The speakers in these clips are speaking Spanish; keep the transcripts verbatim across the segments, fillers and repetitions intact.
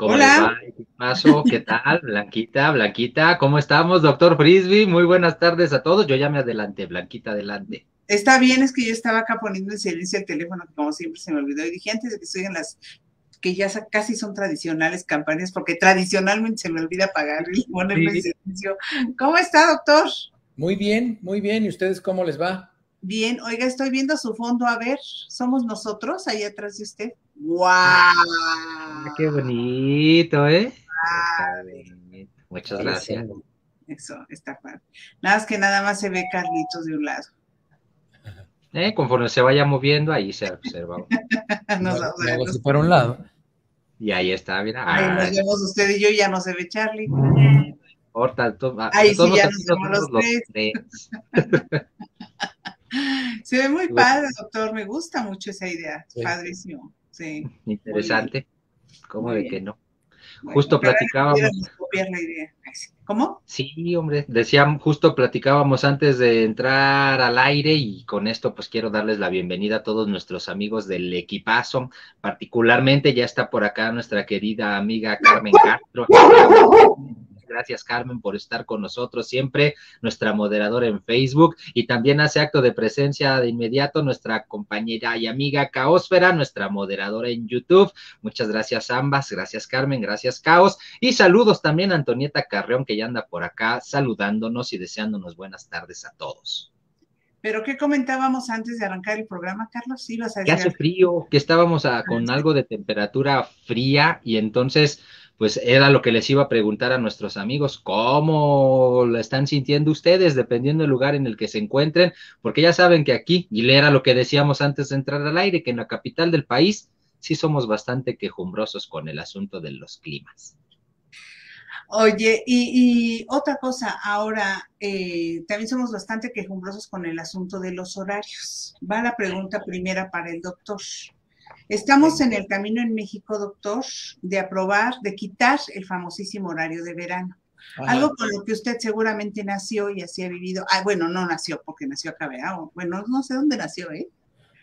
¿Cómo les Hola, va? ¿Qué pasó? ¿Qué tal? Blanquita, Blanquita, ¿cómo estamos, doctor Frisbee? Muy buenas tardes a todos. Yo ya me adelanté, Blanquita, adelante. está bien, es que yo estaba acá poniendo en silencio el teléfono, que como siempre se me olvidó, y dije antes de que sigan las que ya sa- casi son tradicionales campañas, porque tradicionalmente se me olvida apagar y ponerlo en Sí. silencio. ¿Cómo está, doctor? Muy bien, muy bien. ¿Y ustedes cómo les va? Bien, oiga, estoy viendo su fondo, a ver, ¿somos nosotros ahí atrás de usted? Ah, ¡Guau! qué bonito, ¿eh? Está bonito. Muchas gracias. Eso. Eso, está padre. Nada más que nada más se ve Carlitos de un lado. Eh, conforme se vaya moviendo, ahí se observa. Nos Me vamos a me ver hago así los... para un lado. Y ahí está, mira. Ahí nos Ah, vemos usted y yo, ya no se ve Charlie. corta, to- ah, de Ahí todos sí modos ya aquí nos nos vemos los vemos los tres. tres. Se ve muy Y bueno, padre, doctor. Me gusta mucho esa idea. Sí. Padrísimo. Sí, muy bien, interesante. ¿Cómo muy de que bien. no? Bueno, Justo ojalá le platicábamos. pudiéramos copiar la idea. Ay, sí. ¿Cómo? Sí, hombre, decía, justo platicábamos antes de entrar al aire y con esto pues quiero darles la bienvenida a todos nuestros amigos del equipazo, particularmente ya está por acá nuestra querida amiga Carmen Castro, a quien le damos gracias, Carmen, por estar con nosotros siempre, nuestra moderadora en Facebook, y también hace acto de presencia de inmediato nuestra compañera y amiga Caosfera, nuestra moderadora en YouTube. Muchas gracias ambas, gracias Carmen, gracias Caos, y saludos también a Antonieta Carreón, que ya anda por acá saludándonos y deseándonos buenas tardes a todos. ¿Pero qué comentábamos antes de arrancar el programa, Carlos? ¿Sí ibas a Que decir hace algo? frío, que estábamos a- con algo de temperatura fría y entonces, pues era lo que les iba a preguntar a nuestros amigos, ¿cómo lo están sintiendo ustedes dependiendo del lugar en el que se encuentren? Porque ya saben que aquí, y era lo que decíamos antes de entrar al aire, que en la capital del país sí somos bastante quejumbrosos con el asunto de los climas. Oye, y, y otra cosa, ahora eh, también somos bastante quejumbrosos con el asunto de los horarios. Va la pregunta primera para el doctor. Estamos Sí. en el camino en México, doctor, de aprobar, de quitar el famosísimo horario de verano. Algo Ajá. con lo que usted seguramente nació y así ha vivido. Ah, bueno, no nació porque nació acá, ¿verdad? O, bueno, no sé dónde nació, ¿eh?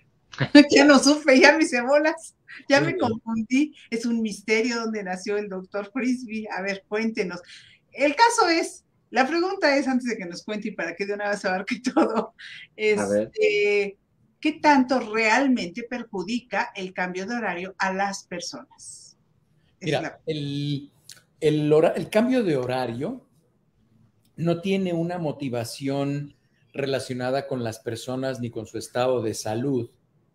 Ya no supe, ya me hice bolas, ya me Sí. confundí. Es un misterio dónde nació el doctor Frisbee. A ver, cuéntenos. El caso es, la pregunta es, antes de que nos cuente y para que de una vez abarque todo, A ver. este, ¿qué tanto realmente perjudica el cambio de horario a las personas? Esa es Mira, la... el, el, hora- el cambio de horario no tiene una motivación relacionada con las personas, ni con su estado de salud,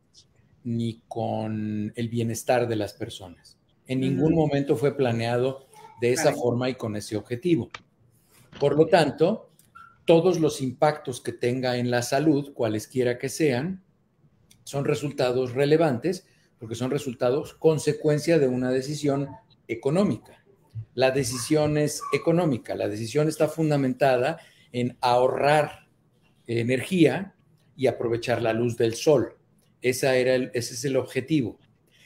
ni con el bienestar de las personas. En ningún Mm, momento fue planeado de esa caray, forma y con ese objetivo. Por lo ok, tanto, todos los impactos que tenga en la salud, cualesquiera que sean, son resultados relevantes porque son resultados consecuencia de una decisión económica. La decisión es económica, la decisión está fundamentada en ahorrar energía y aprovechar la luz del sol. Esa era el, ese es el objetivo.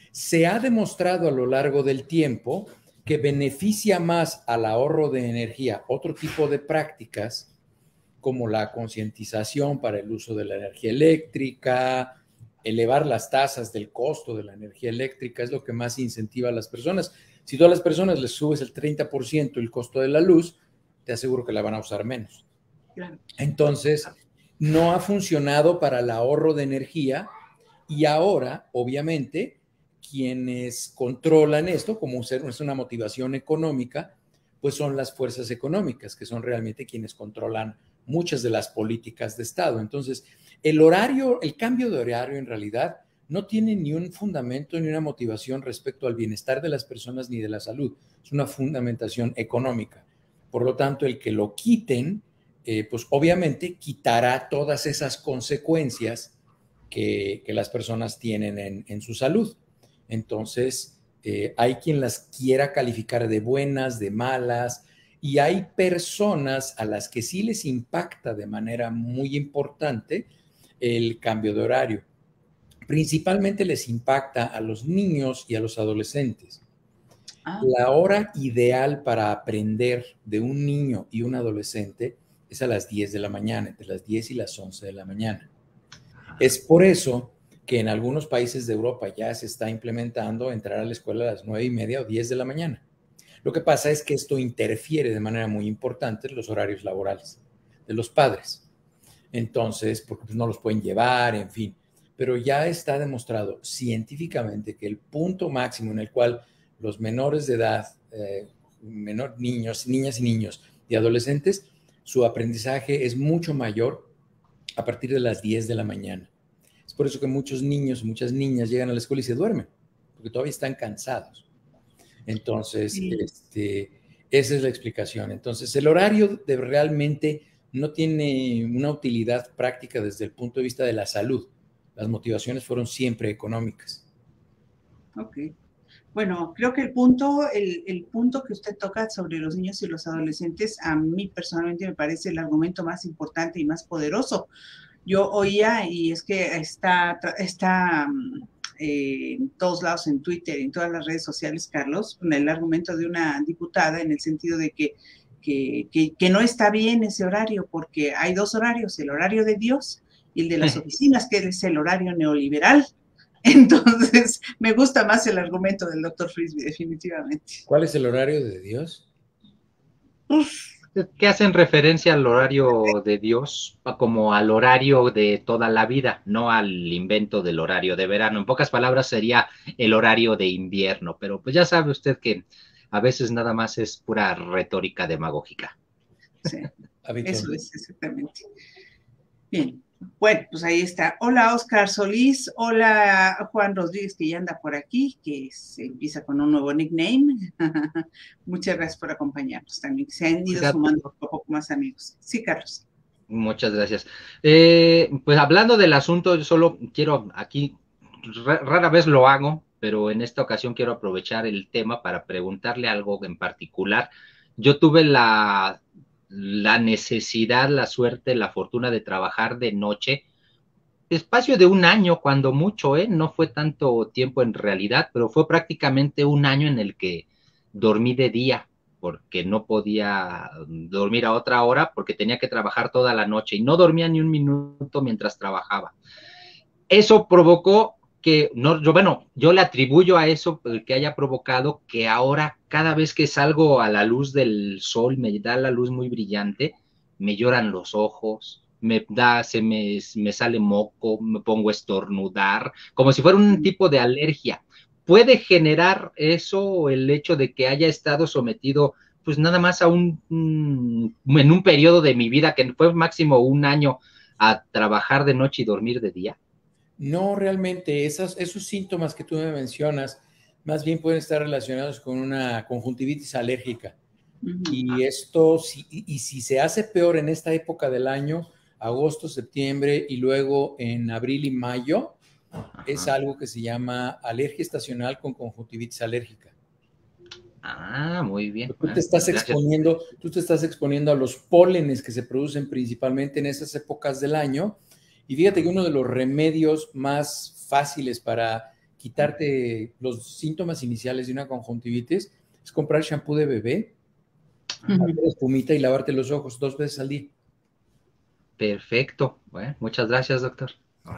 Se ha demostrado a lo largo del tiempo que beneficia más al ahorro de energía otro tipo de prácticas como la concientización para el uso de la energía eléctrica, elevar las tasas del costo de la energía eléctrica, es lo que más incentiva a las personas. Si tú a las personas les subes el treinta por ciento el costo de la luz, te aseguro que la van a usar menos. claro. Entonces, no ha funcionado para el ahorro de energía y ahora, obviamente, quienes controlan esto, como es una motivación económica, pues son las fuerzas económicas, que son realmente quienes controlan muchas de las políticas de Estado. Entonces, el horario, el cambio de horario en realidad no tiene ni un fundamento ni una motivación respecto al bienestar de las personas ni de la salud. Es una fundamentación económica. Por lo tanto, el que lo quiten, eh, pues obviamente quitará todas esas consecuencias que, que las personas tienen en, en su salud. Entonces, eh, hay quien las quiera calificar de buenas, de malas, y hay personas a las que sí les impacta de manera muy importante el cambio de horario. Principalmente les impacta a los niños y a los adolescentes. Ah, La hora ideal para aprender de un niño y un adolescente es a las diez de la mañana, entre las diez y las once de la mañana. Es por eso que en algunos países de Europa ya se está implementando entrar a la escuela a las nueve y media o diez de la mañana. Lo que pasa es que esto interfiere de manera muy importante en los horarios laborales de los padres. Entonces, porque pues, no los pueden llevar, en fin. Pero ya está demostrado científicamente que el punto máximo en el cual los menores de edad, eh, menor, niños, niñas y niños y adolescentes, su aprendizaje es mucho mayor a partir de las diez de la mañana. Es por eso que muchos niños, muchas niñas llegan a la escuela y se duermen, porque todavía están cansados. Entonces, sí. este, esa es la explicación. Entonces, el horario de realmente no tiene una utilidad práctica desde el punto de vista de la salud. Las motivaciones fueron siempre económicas. Ok. Bueno, creo que el punto, el, el punto que usted toca sobre los niños y los adolescentes, a mí personalmente me parece el argumento más importante y más poderoso. Yo oía, y es que está, está eh, en todos lados, en Twitter, en todas las redes sociales, Carlos, el argumento de una diputada en el sentido de que, que, que, que no está bien ese horario, porque hay dos horarios, el horario de Dios y el de las oficinas, que es el horario neoliberal. Entonces, me gusta más el argumento del doctor Frisby, definitivamente. ¿Cuál es el horario de Dios? Uf. Que hacen referencia al horario de Dios como al horario de toda la vida, no al invento del horario de verano. En pocas palabras sería el horario de invierno, pero pues ya sabe usted que a veces nada más es pura retórica demagógica. Sí, eso es exactamente. Bien. Bueno, pues ahí está. Hola, Oscar Solís. Hola, Juan Rodríguez, que ya anda por aquí, que se empieza con un nuevo nickname. Muchas gracias por acompañarnos también. Se han ido Fíjate. sumando un poco más amigos. Sí, Carlos. Muchas gracias. Eh, pues hablando del asunto, yo solo quiero aquí, rara vez lo hago, pero en esta ocasión quiero aprovechar el tema para preguntarle algo en particular. Yo tuve la... la necesidad, la suerte, la fortuna de trabajar de noche, espacio de un año cuando mucho, ¿eh? No fue tanto tiempo en realidad, pero fue prácticamente un año en el que dormí de día, porque no podía dormir a otra hora, porque tenía que trabajar toda la noche y no dormía ni un minuto mientras trabajaba. Eso provocó que, no, yo, bueno, yo le atribuyo a eso que haya provocado que ahora cada vez que salgo a la luz del sol, me da la luz muy brillante, me lloran los ojos, me da, se me, me sale moco, me pongo a estornudar, como si fuera un tipo de alergia. ¿Puede generar eso el hecho de que haya estado sometido pues nada más a un, un en un periodo de mi vida que fue máximo un año a trabajar de noche y dormir de día? No, realmente, esas, esos síntomas que tú me mencionas, más bien pueden estar relacionados con una conjuntivitis alérgica. Uh-huh. Y esto, si, y si se hace peor en esta época del año, agosto, septiembre y luego en abril y mayo, uh-huh. es algo que se llama alergia estacional con conjuntivitis alérgica. Ah, muy bien. Tú te estás exponiendo, tú te estás exponiendo a los pólenes que se producen principalmente en esas épocas del año. Y fíjate que uno de los remedios más fáciles para quitarte los síntomas iniciales de una conjuntivitis es comprar shampoo de bebé, uh-huh. hacer espumita y lavarte los ojos dos veces al día. Perfecto. Bueno, muchas gracias, doctor.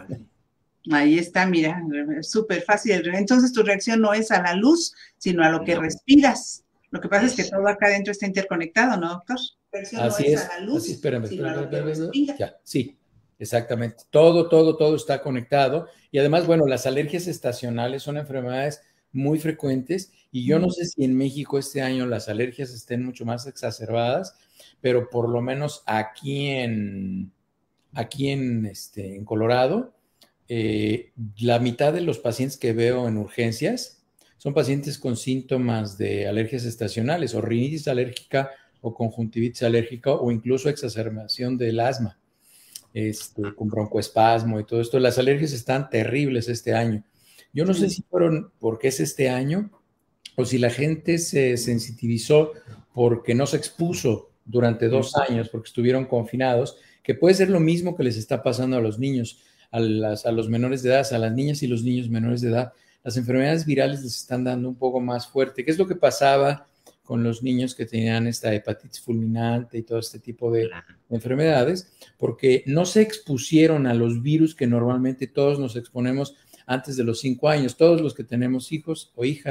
Ahí está, mira, súper fácil. Entonces tu reacción no es a la luz, sino a lo que no. respiras. Lo que pasa es, es que todo acá adentro está interconectado, ¿no, doctor? Reacción así no es, es a la luz, así, espérame, sino espérame, a lo espérame, que ya, sí. Exactamente, todo, todo, todo está conectado y además, bueno, las alergias estacionales son enfermedades muy frecuentes y yo no sé si en México este año las alergias estén mucho más exacerbadas, pero por lo menos aquí en, aquí en, este, en Colorado, eh, la mitad de los pacientes que veo en urgencias son pacientes con síntomas de alergias estacionales o rinitis alérgica o conjuntivitis alérgica o incluso exacerbación del asma. Este, con broncoespasmo y todo esto. Las alergias están terribles este año. Yo no sí. sé si fueron porque es este año o si la gente se sensitivizó porque no se expuso durante dos años, porque estuvieron confinados, que puede ser lo mismo que les está pasando a los niños, a, las, a los menores de edad, a las niñas y los niños menores de edad. Las enfermedades virales les están dando un poco más fuerte. ¿Qué es lo que pasaba con los niños que tenían esta hepatitis fulminante y todo este tipo de enfermedades? Porque no se expusieron a los virus que normalmente todos nos exponemos antes de los cinco años. Todos los que tenemos hijos o hijas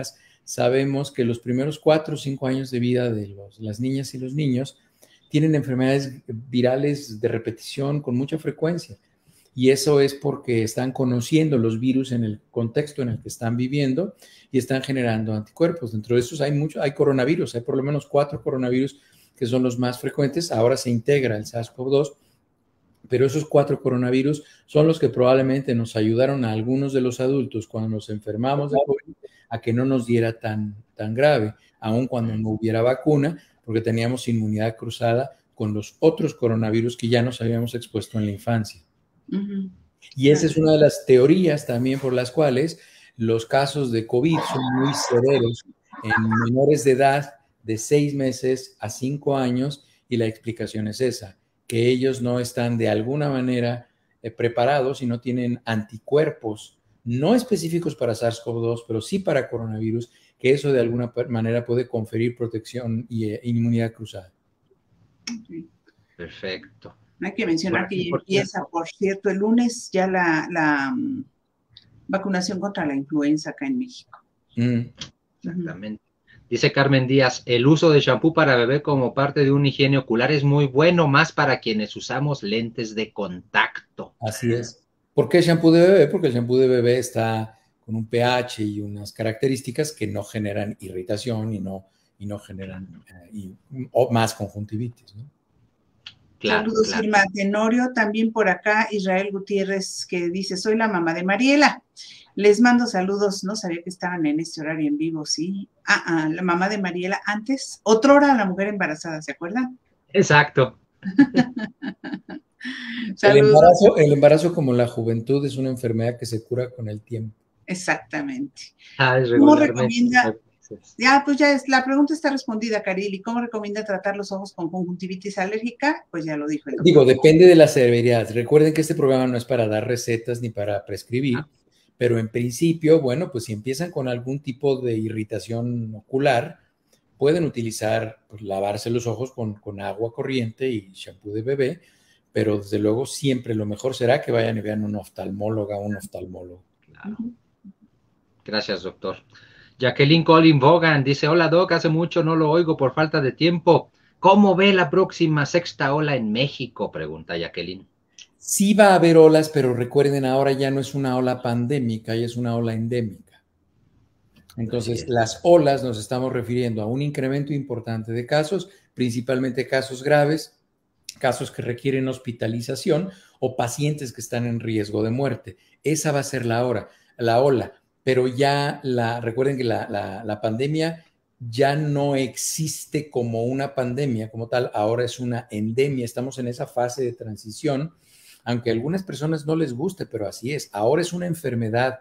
sabemos que los primeros cuatro o cinco años de vida de los, las niñas y los niños tienen enfermedades virales de repetición con mucha frecuencia. Y eso es porque están conociendo los virus en el contexto en el que están viviendo y están generando anticuerpos. Dentro de esos hay mucho, hay coronavirus, hay por lo menos cuatro coronavirus que son los más frecuentes. Ahora se integra el SARS CoV dos, pero esos cuatro coronavirus son los que probablemente nos ayudaron a algunos de los adultos cuando nos enfermamos de COVID a que no nos diera tan, tan grave, aun cuando no hubiera vacuna, porque teníamos inmunidad cruzada con los otros coronavirus que ya nos habíamos expuesto en la infancia. Uh-huh. Y esa es una de las teorías también por las cuales los casos de COVID son muy severos en menores de edad de seis meses a cinco años, y la explicación es esa, que ellos no están de alguna manera eh, preparados y no tienen anticuerpos no específicos para SARS CoV dos, pero sí para coronavirus, que eso de alguna manera puede conferir protección y eh, inmunidad cruzada. Perfecto. Hay que mencionar que por empieza, cierto. por cierto, el lunes ya la, la um, vacunación contra la influenza acá en México. Mm. Exactamente. Dice Carmen Díaz, el uso de shampoo para bebé como parte de una higiene ocular es muy bueno, más para quienes usamos lentes de contacto. Así es. ¿Por qué shampoo de bebé? Porque el shampoo de bebé está con un pH y unas características que no generan irritación y no, y no generan eh, y, o más conjuntivitis, ¿no? Claro, Saludos, claro. Irma Tenorio, también por acá Israel Gutiérrez, que dice, soy la mamá de Mariela, les mando saludos, no sabía que estaban en este horario en vivo, sí, ah, ah la mamá de Mariela antes, otrora la mujer embarazada, ¿se acuerdan? Exacto. el, embarazo, el embarazo como la juventud es una enfermedad que se cura con el tiempo. Exactamente. Ah, es ¿Cómo recomienda? Ya, pues ya es, la pregunta está respondida, Carili. ¿Cómo recomienda tratar los ojos con conjuntivitis alérgica? Pues ya lo dijo el doctor. Digo, depende de la severidad. Recuerden que este programa no es para dar recetas ni para prescribir, ah. pero en principio, bueno, pues si empiezan con algún tipo de irritación ocular, pueden utilizar, pues lavarse los ojos con, con agua corriente y shampoo de bebé, pero desde luego siempre lo mejor será que vayan y vean un oftalmóloga o un oftalmólogo. Claro. Gracias, doctor. Jacqueline Colin Vaughan dice, hola Doc, hace mucho no lo oigo por falta de tiempo. ¿Cómo ve la próxima sexta ola en México? Pregunta Jacqueline. Sí va a haber olas, pero recuerden, ahora ya no es una ola pandémica, ya es una ola endémica. Entonces, las olas nos estamos refiriendo a un incremento importante de casos, principalmente casos graves, casos que requieren hospitalización o pacientes que están en riesgo de muerte. Esa va a ser la hora, la ola. Pero ya la, recuerden que la, la, la pandemia ya no existe como una pandemia como tal, ahora es una endemia, estamos en esa fase de transición, aunque a algunas personas no les guste, pero así es, ahora es una enfermedad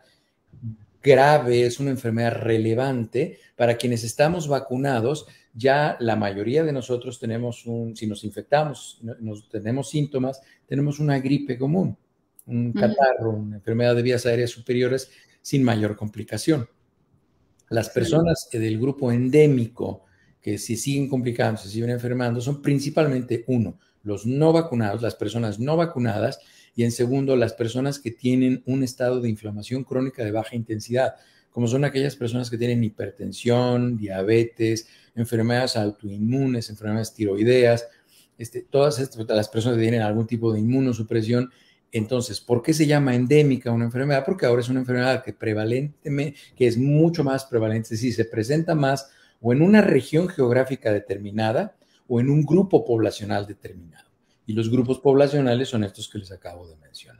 grave, es una enfermedad relevante. Para quienes estamos vacunados, ya la mayoría de nosotros tenemos un, si nos infectamos, nos, tenemos síntomas, tenemos una gripe común, un catarro, una enfermedad de vías aéreas superiores, sin mayor complicación. Las personas del grupo endémico que si siguen complicando, se siguen enfermando, son principalmente, uno, los no vacunados, las personas no vacunadas, y en segundo, las personas que tienen un estado de inflamación crónica de baja intensidad, como son aquellas personas que tienen hipertensión, diabetes, enfermedades autoinmunes, enfermedades tiroideas, este, todas estas, las personas que tienen algún tipo de inmunosupresión. Entonces, ¿por qué se llama endémica una enfermedad? Porque ahora es una enfermedad que prevalentemente, que es mucho más prevalente, es decir, se presenta más o en una región geográfica determinada o en un grupo poblacional determinado. Y los grupos poblacionales son estos que les acabo de mencionar.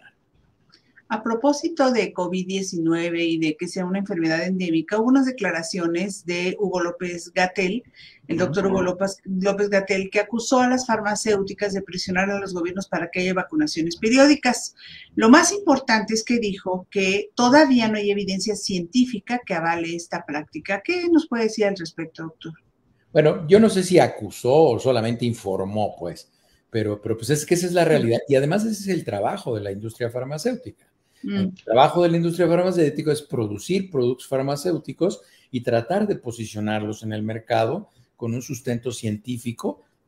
A propósito de COVID diecinueve y de que sea una enfermedad endémica, hubo unas declaraciones de Hugo López-Gatell, el doctor Hugo López-Gatell, que acusó a las farmacéuticas de presionar a los gobiernos para que haya vacunaciones periódicas. Lo más importante es que dijo que todavía no hay evidencia científica que avale esta práctica. ¿Qué nos puede decir al respecto, doctor? Bueno, yo no sé si acusó o solamente informó, pues, pero, pero pues es que esa es la realidad. Y además ese es el trabajo de la industria farmacéutica. El trabajo de la industria farmacéutica es producir productos farmacéuticos y tratar de posicionarlos en el mercado con un sustento científico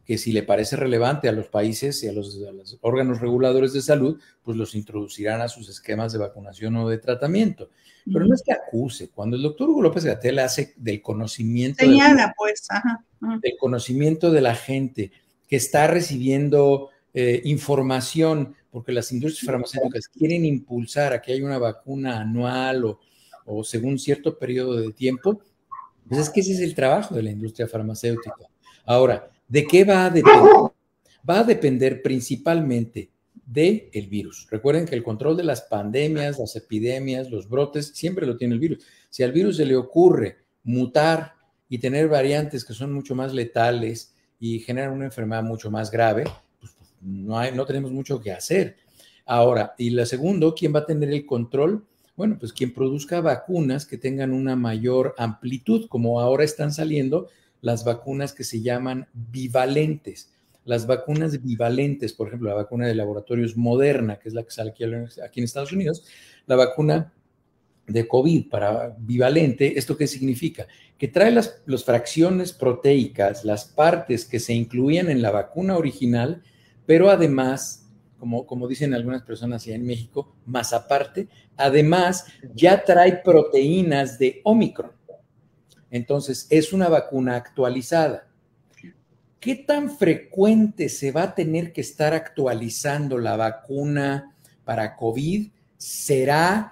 que si le parece relevante a los países y a los, a los órganos reguladores de salud, pues los introducirán a sus esquemas de vacunación o de tratamiento. Pero no es que acuse. Cuando el doctor Hugo López-Gatell hace del conocimiento... Señala, de, pues, ajá. Del conocimiento de la gente que está recibiendo eh, información, porque las industrias farmacéuticas quieren impulsar a que haya una vacuna anual o, o según cierto periodo de tiempo, pues es que ese es el trabajo de la industria farmacéutica. Ahora, ¿de qué va a depender? Va a depender principalmente del virus. Recuerden que el control de las pandemias, las epidemias, los brotes, siempre lo tiene el virus. Si al virus se le ocurre mutar y tener variantes que son mucho más letales y generan una enfermedad mucho más grave, pues no, hay, no tenemos mucho que hacer. Ahora, y la segundo, ¿quién va a tener el control? Bueno, pues quien produzca vacunas que tengan una mayor amplitud, como ahora están saliendo las vacunas que se llaman bivalentes. Las vacunas bivalentes, por ejemplo, la vacuna de laboratorios Moderna, que es la que sale aquí, aquí en Estados Unidos, la vacuna de COVID para bivalente, ¿esto qué significa? Que trae las, las fracciones proteicas, las partes que se incluían en la vacuna original, pero además, como, como dicen algunas personas allá en México, más aparte, además ya trae proteínas de Omicron. Entonces, es una vacuna actualizada. ¿Qué tan frecuente se va a tener que estar actualizando la vacuna para COVID? ¿Será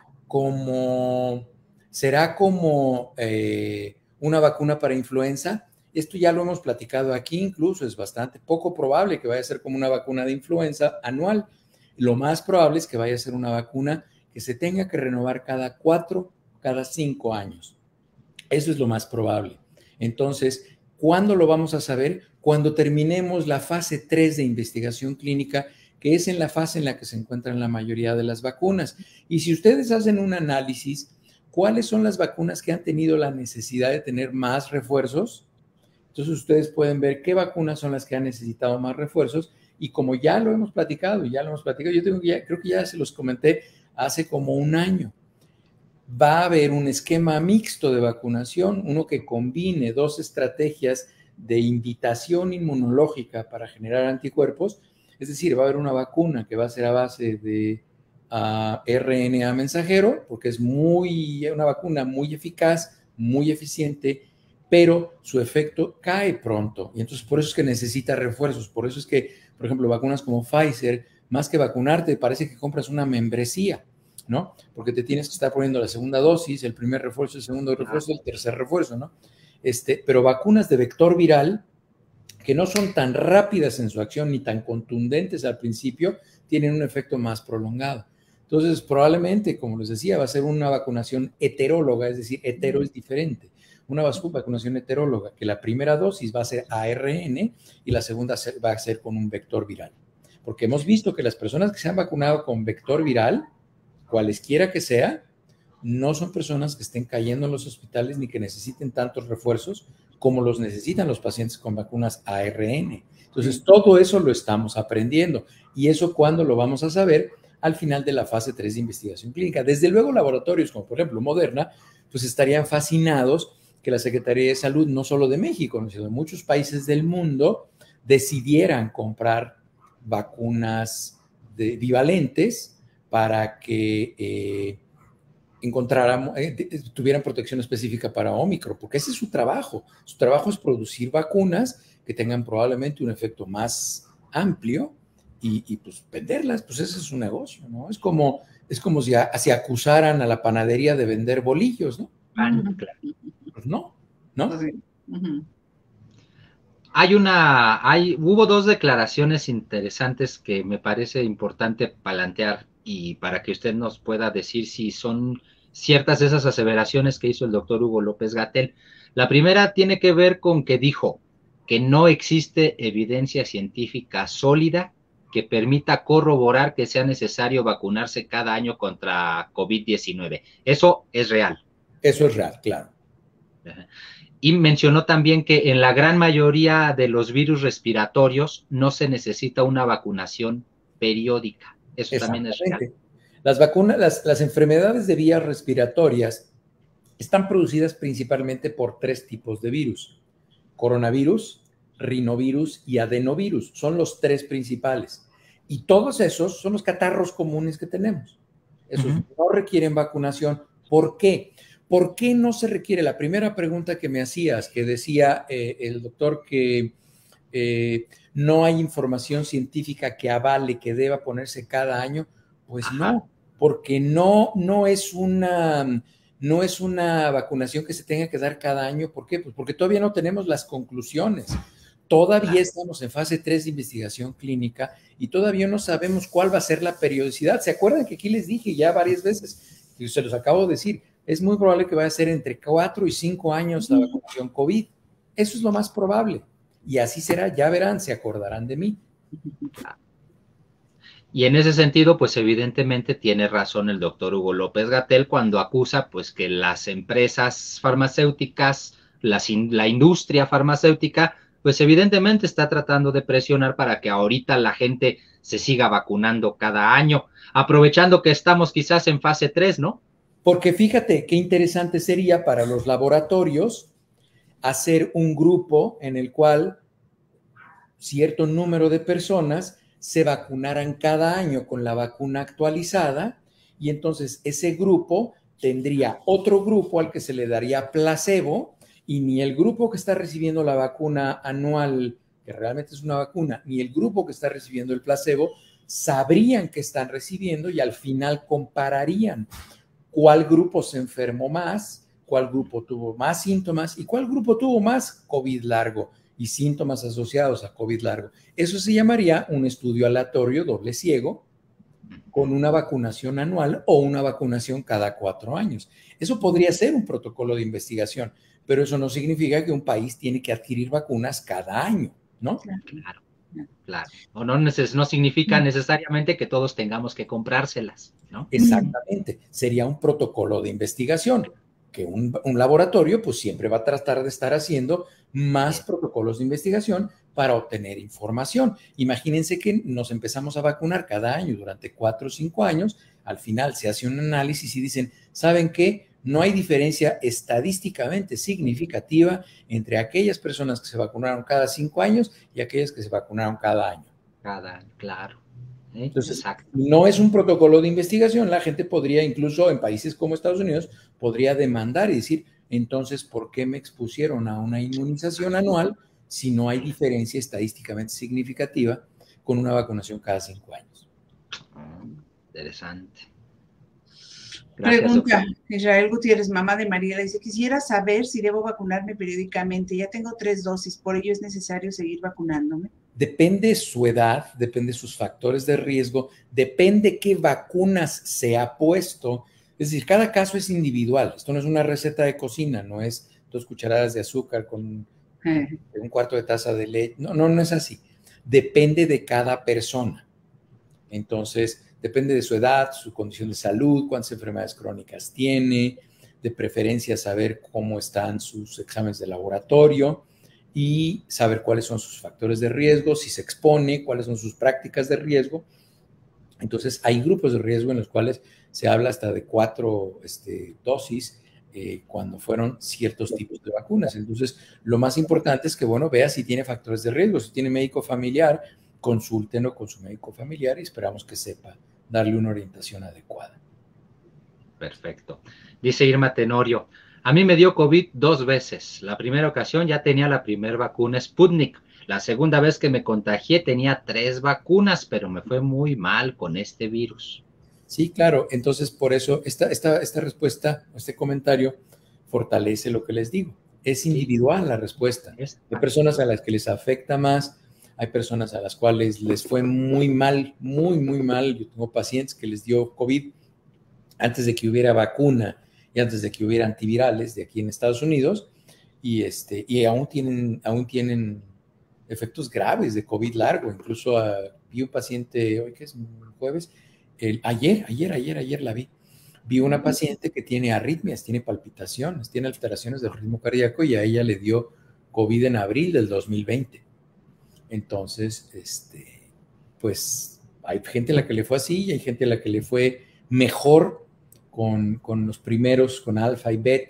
como, será como eh, una vacuna para influenza? Esto ya lo hemos platicado aquí, incluso es bastante poco probable que vaya a ser como una vacuna de influenza anual. Lo más probable es que vaya a ser una vacuna que se tenga que renovar cada cuatro, cada cinco años. Eso es lo más probable. Entonces, ¿cuándo lo vamos a saber? Cuando terminemos la fase tres de investigación clínica, que es en la fase en la que se encuentran la mayoría de las vacunas. Y si ustedes hacen un análisis, ¿cuáles son las vacunas que han tenido la necesidad de tener más refuerzos? Entonces, ustedes pueden ver qué vacunas son las que han necesitado más refuerzos. Y como ya lo hemos platicado, ya lo hemos platicado, yo tengo que ya, creo que ya se los comenté hace como un año. Va a haber un esquema mixto de vacunación, uno que combine dos estrategias de invitación inmunológica para generar anticuerpos, es decir, va a haber una vacuna que va a ser a base de uh, R N A mensajero, porque es muy, una vacuna muy eficaz, muy eficiente, pero su efecto cae pronto, y entonces por eso es que necesita refuerzos, por eso es que, por ejemplo, vacunas como Pfizer, más que vacunarte, parece que compras una membresía, ¿no? Porque te tienes que estar poniendo la segunda dosis, el primer refuerzo, el segundo refuerzo, el tercer refuerzo, ¿no? Este, pero vacunas de vector viral, que no son tan rápidas en su acción ni tan contundentes al principio, tienen un efecto más prolongado. Entonces, probablemente, como les decía, va a ser una vacunación heteróloga, es decir, hetero es diferente. Una vacunación heteróloga, que la primera dosis va a ser A R N y la segunda va a ser con un vector viral. Porque hemos visto que las personas que se han vacunado con vector viral, cualesquiera que sea, no son personas que estén cayendo en los hospitales ni que necesiten tantos refuerzos como los necesitan los pacientes con vacunas A R N. Entonces, todo eso lo estamos aprendiendo. ¿Y eso cuándo lo vamos a saber? Al final de la fase tres de investigación clínica. Desde luego, laboratorios como, por ejemplo, Moderna, pues estarían fascinados que la Secretaría de Salud, no solo de México, sino de muchos países del mundo, decidieran comprar vacunas de, bivalentes para que eh, encontraran, eh, tuvieran protección específica para Omicron, porque ese es su trabajo. Su trabajo es producir vacunas que tengan probablemente un efecto más amplio y, y pues venderlas, pues ese es su negocio, ¿no? Es como, es como si, a, si acusaran a la panadería de vender bolillos, ¿no? Pan, claro. Pues no, ¿no? Sí. Uh-huh. Hay una, hay, hubo dos declaraciones interesantes que me parece importante plantear y para que usted nos pueda decir si son ciertas esas aseveraciones que hizo el doctor Hugo López-Gatell. La primera tiene que ver con que dijo que no existe evidencia científica sólida que permita corroborar que sea necesario vacunarse cada año contra COVID diecinueve. Eso es real. Eso es real, claro. Y mencionó también que en la gran mayoría de los virus respiratorios no se necesita una vacunación periódica. Eso también es real. Las vacunas, las, las enfermedades de vías respiratorias están producidas principalmente por tres tipos de virus: coronavirus, rinovirus y adenovirus. Son los tres principales. Y todos esos son los catarros comunes que tenemos. Esos uh-huh. no requieren vacunación. ¿Por qué? ¿Por qué no se requiere? La primera pregunta que me hacías, que decía eh, el doctor que eh, no hay información científica que avale que deba ponerse cada año, pues Ajá. no, porque no, no, es una, no es una vacunación que se tenga que dar cada año. ¿Por qué? Pues porque todavía no tenemos las conclusiones. Todavía claro. estamos en fase tres de investigación clínica y todavía no sabemos cuál va a ser la periodicidad. ¿Se acuerdan que aquí les dije ya varias veces, y se los acabo de decir, es muy probable que vaya a ser entre cuatro y cinco años la vacunación COVID? Eso es lo más probable. Y así será, ya verán, se acordarán de mí. Y en ese sentido, pues evidentemente tiene razón el doctor Hugo López-Gatell cuando acusa pues que las empresas farmacéuticas, las in, la industria farmacéutica, pues evidentemente está tratando de presionar para que ahorita la gente se siga vacunando cada año, aprovechando que estamos quizás en fase tres, ¿no? Porque fíjate qué interesante sería para los laboratorios hacer un grupo en el cual cierto número de personas se vacunaran cada año con la vacuna actualizada y entonces ese grupo tendría otro grupo al que se le daría placebo y ni el grupo que está recibiendo la vacuna anual, que realmente es una vacuna, ni el grupo que está recibiendo el placebo sabrían que están recibiendo y al final compararían cuál grupo se enfermó más, cuál grupo tuvo más síntomas y cuál grupo tuvo más COVID largo y síntomas asociados a COVID largo. Eso se llamaría un estudio aleatorio doble ciego con una vacunación anual o una vacunación cada cuatro años. Eso podría ser un protocolo de investigación, pero eso no significa que un país tiene que adquirir vacunas cada año, ¿no? Claro, claro. O no, neces- no significa necesariamente que todos tengamos que comprárselas, ¿no? Exactamente. Sería un protocolo de investigación que un, un laboratorio pues siempre va a tratar de estar haciendo más protocolos de investigación para obtener información. Imagínense que nos empezamos a vacunar cada año durante cuatro o cinco años, al final se hace un análisis y dicen, ¿saben qué? No hay diferencia estadísticamente significativa entre aquellas personas que se vacunaron cada cinco años y aquellas que se vacunaron cada año. Cada año, claro. ¿Eh? Entonces, Exacto. no es un protocolo de investigación, la gente podría, incluso en países como Estados Unidos, podría demandar y decir, entonces, ¿por qué me expusieron a una inmunización anual si no hay diferencia estadísticamente significativa con una vacunación cada cinco años? Interesante. Gracias, Pregunta, doctor. Israel Gutiérrez, mamá de Mariela, dice, quisiera saber si debo vacunarme periódicamente. Ya tengo tres dosis, ¿por ello es necesario seguir vacunándome? Depende su edad, depende sus factores de riesgo, depende qué vacunas se ha puesto. Es decir, cada caso es individual. Esto no es una receta de cocina, no es dos cucharadas de azúcar con eh. un cuarto de taza de leche. No, no, no es así. Depende de cada persona. Entonces, depende de su edad, su condición de salud, cuántas enfermedades crónicas tiene, de preferencia saber cómo están sus exámenes de laboratorio y saber cuáles son sus factores de riesgo, si se expone, cuáles son sus prácticas de riesgo. Entonces, hay grupos de riesgo en los cuales se habla hasta de cuatro este, dosis eh, cuando fueron ciertos tipos de vacunas. Entonces, lo más importante es que, bueno, vea si tiene factores de riesgo. Si tiene médico familiar, consúltenlo con su médico familiar y esperamos que sepa darle una orientación adecuada. Perfecto. Dice Irma Tenorio, a mí me dio COVID dos veces. La primera ocasión ya tenía la primera vacuna Sputnik. La segunda vez que me contagié tenía tres vacunas, pero me fue muy mal con este virus. Sí, claro. Entonces, por eso esta, esta, esta respuesta, este comentario, fortalece lo que les digo. Es individual sí. la respuesta. Hay personas a las que les afecta más, hay personas a las cuales les fue muy mal, muy, muy mal. Yo tengo pacientes que les dio COVID antes de que hubiera vacuna y antes de que hubiera antivirales de aquí en Estados Unidos, y, este, y aún, tienen, aún tienen efectos graves de COVID largo. Incluso uh, vi un paciente, hoy que es jueves, el, ayer, ayer, ayer, ayer la vi, vi una paciente que tiene arritmias, tiene palpitaciones, tiene alteraciones del ritmo cardíaco y a ella le dio COVID en abril del dos mil veinte. Entonces, este, pues hay gente a la que le fue así y hay gente a la que le fue mejor con, con los primeros, con alfa y beta,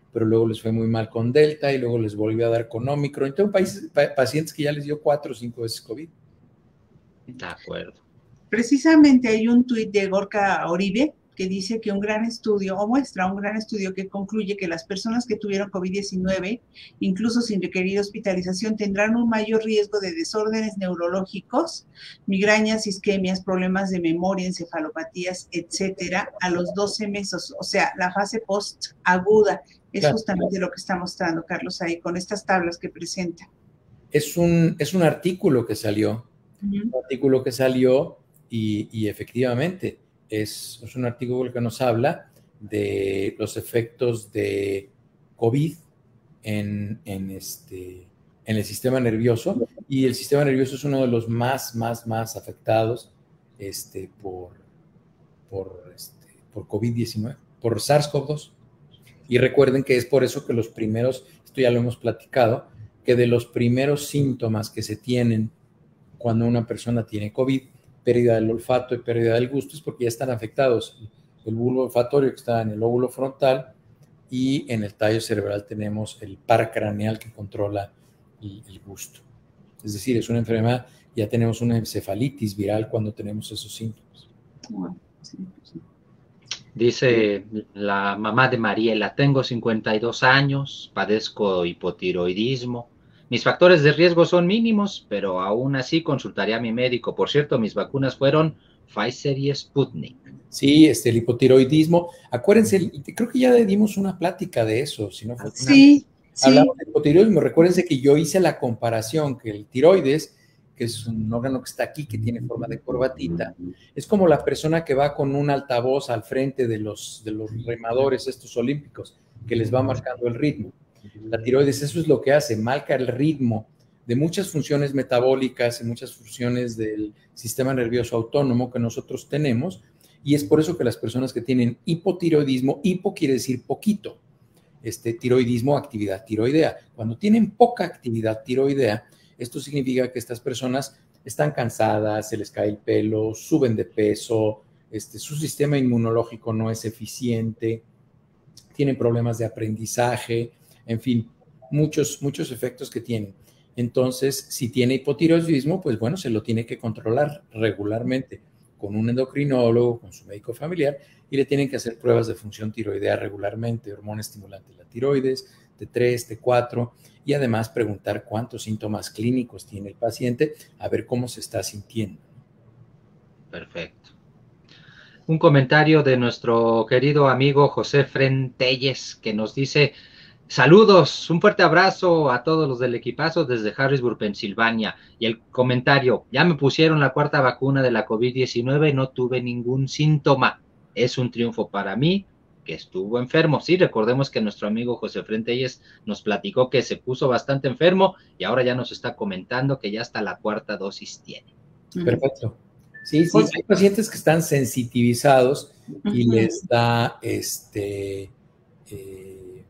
pero luego les fue muy mal con Delta y luego les volvió a dar con Omicron. Tengo países, pa pacientes que ya les dio cuatro o cinco veces COVID. De acuerdo. Precisamente hay un tuit de Gorka Oribe que dice que un gran estudio, o muestra un gran estudio que concluye que las personas que tuvieron COVID diecinueve, incluso sin requerir hospitalización, tendrán un mayor riesgo de desórdenes neurológicos, migrañas, isquemias, problemas de memoria, encefalopatías, etcétera, a los doce meses, o sea, la fase post-aguda. Es claro. Justamente lo que está mostrando Carlos ahí con estas tablas que presenta. Es un, es un artículo que salió, uh-huh. un artículo que salió y, y efectivamente es, es un artículo que nos habla de los efectos de COVID en, en, este, en el sistema nervioso, y el sistema nervioso es uno de los más, más, más afectados este, por, por, este, por COVID diecinueve, por SARS CoV dos. Y recuerden que es por eso que los primeros, esto ya lo hemos platicado, que de los primeros síntomas que se tienen cuando una persona tiene COVID, pérdida del olfato y pérdida del gusto, es porque ya están afectados el bulbo olfatorio, que está en el lóbulo frontal, y en el tallo cerebral tenemos el par craneal que controla el, el gusto. Es decir, es una enfermedad, ya tenemos una encefalitis viral cuando tenemos esos síntomas. Dice la mamá de Mariela, tengo cincuenta y dos años, padezco hipotiroidismo. Mis factores de riesgo son mínimos, pero aún así consultaré a mi médico. Por cierto, mis vacunas fueron Pfizer y Sputnik. Sí, este, el hipotiroidismo. Acuérdense, creo que ya le dimos una plática de eso, si no fue una... Sí, Hablamos sí. de hipotiroidismo. Recuérdense que yo hice la comparación que el tiroides, que es un órgano que está aquí, que tiene forma de corbatita, es como la persona que va con un altavoz al frente de los, de los remadores estos olímpicos, que les va marcando el ritmo. La tiroides, eso es lo que hace, marca el ritmo de muchas funciones metabólicas y muchas funciones del sistema nervioso autónomo que nosotros tenemos, y es por eso que las personas que tienen hipotiroidismo, hipo quiere decir poquito, este tiroidismo, actividad tiroidea. Cuando tienen poca actividad tiroidea, esto significa que estas personas están cansadas, se les cae el pelo, suben de peso, este, su sistema inmunológico no es eficiente, tienen problemas de aprendizaje, en fin, muchos, muchos efectos que tienen. Entonces, si tiene hipotiroidismo, pues bueno, se lo tiene que controlar regularmente con un endocrinólogo, con su médico familiar, y le tienen que hacer pruebas de función tiroidea regularmente, hormona estimulante de la tiroides, T tres, T cuatro, y además preguntar cuántos síntomas clínicos tiene el paciente, a ver cómo se está sintiendo. Perfecto. Un comentario de nuestro querido amigo José Frentelles, que nos dice: saludos, un fuerte abrazo a todos los del equipazo desde Harrisburg, Pensilvania. Y el comentario: ya me pusieron la cuarta vacuna de la COVID diecinueve y no tuve ningún síntoma. Es un triunfo para mí, que estuvo enfermo. Sí, recordemos que nuestro amigo José Frentelles nos platicó que se puso bastante enfermo y ahora ya nos está comentando que ya hasta la cuarta dosis tiene. Perfecto. Sí, sí, hay pacientes que están sensitivizados y uh-huh. les da este eh,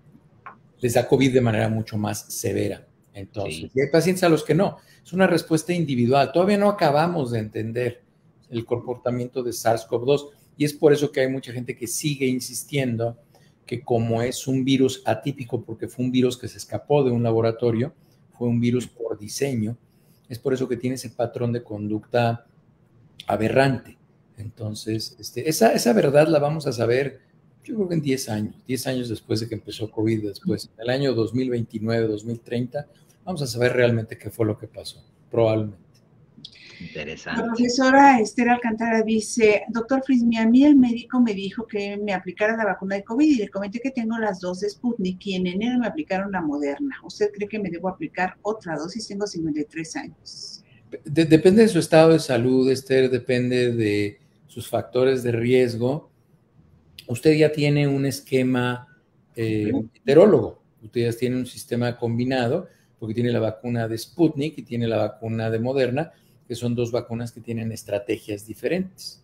les da COVID de manera mucho más severa. Entonces, sí. Y hay pacientes a los que no. Es una respuesta individual. Todavía no acabamos de entender el comportamiento de SARS CoV dos, y es por eso que hay mucha gente que sigue insistiendo que como es un virus atípico, porque fue un virus que se escapó de un laboratorio, fue un virus por diseño, es por eso que tiene ese patrón de conducta aberrante. Entonces, este, esa, esa verdad la vamos a saber, yo creo que en diez años, diez años después de que empezó COVID, después, en el año dos mil veintinueve, dos mil treinta, vamos a saber realmente qué fue lo que pasó, probablemente. Interesante. La profesora Esther Alcántara dice: doctor Frismi, a mí el médico me dijo que me aplicara la vacuna de COVID y le comenté que tengo las dos de Sputnik y en enero me aplicaron la Moderna. ¿Usted cree que me debo aplicar otra dosis? Tengo cincuenta y tres años. De, depende de su estado de salud, Esther, depende de sus factores de riesgo. Usted ya tiene un esquema eh, heterólogo, usted ya tiene un sistema combinado, porque tiene la vacuna de Sputnik y tiene la vacuna de Moderna, que son dos vacunas que tienen estrategias diferentes.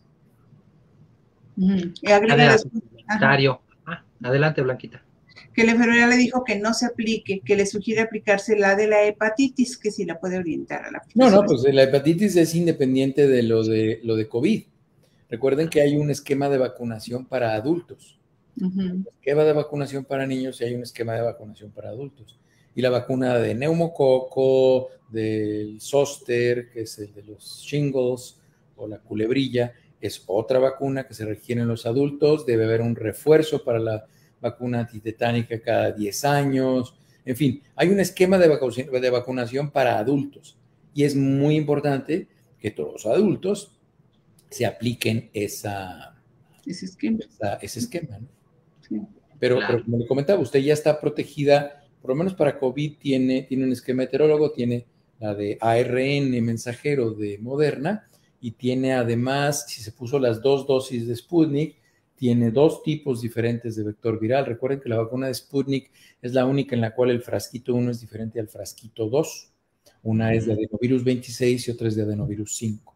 Uh-huh. Y agrega Adelante, ah, adelante, Blanquita. Que la enfermera le dijo que no se aplique, que le sugiere aplicarse la de la hepatitis, que si la puede orientar a la No, no, pues la hepatitis es independiente de lo de, lo de COVID. Recuerden que hay un esquema de vacunación para adultos. Uh-huh. Esquema de vacunación para niños y hay un esquema de vacunación para adultos. Y la vacuna de neumococo, del zóster, que es el de los shingles, o la culebrilla, es otra vacuna que se requiere en los adultos. Debe haber un refuerzo para la vacuna antitetánica cada diez años. En fin, hay un esquema de vacunación, de vacunación para adultos. Y es muy importante que todos los adultos se apliquen esa, ese esquema. Esa, ese esquema, ¿no? Sí. Pero, Claro. pero como le comentaba, usted ya está protegida, por lo menos para COVID tiene, tiene un esquema heterólogo, tiene la de A R N mensajero de Moderna y tiene además, si se puso las dos dosis de Sputnik, tiene dos tipos diferentes de vector viral. Recuerden que la vacuna de Sputnik es la única en la cual el frasquito uno es diferente al frasquito dos. Una es de adenovirus veintiséis y otra es de adenovirus cinco.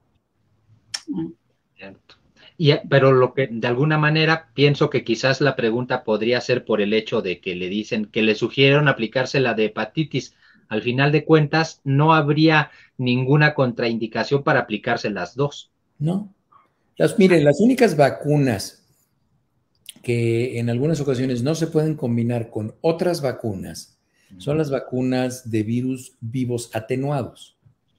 Cierto. Y, pero lo que de alguna manera pienso que quizás la pregunta podría ser por el hecho de que le dicen que le sugirieron aplicarse la de hepatitis. Al final de cuentas, no habría ninguna contraindicación para aplicarse las dos. No. Las, miren, las únicas vacunas que en algunas ocasiones no se pueden combinar con otras vacunas son las vacunas de virus vivos atenuados.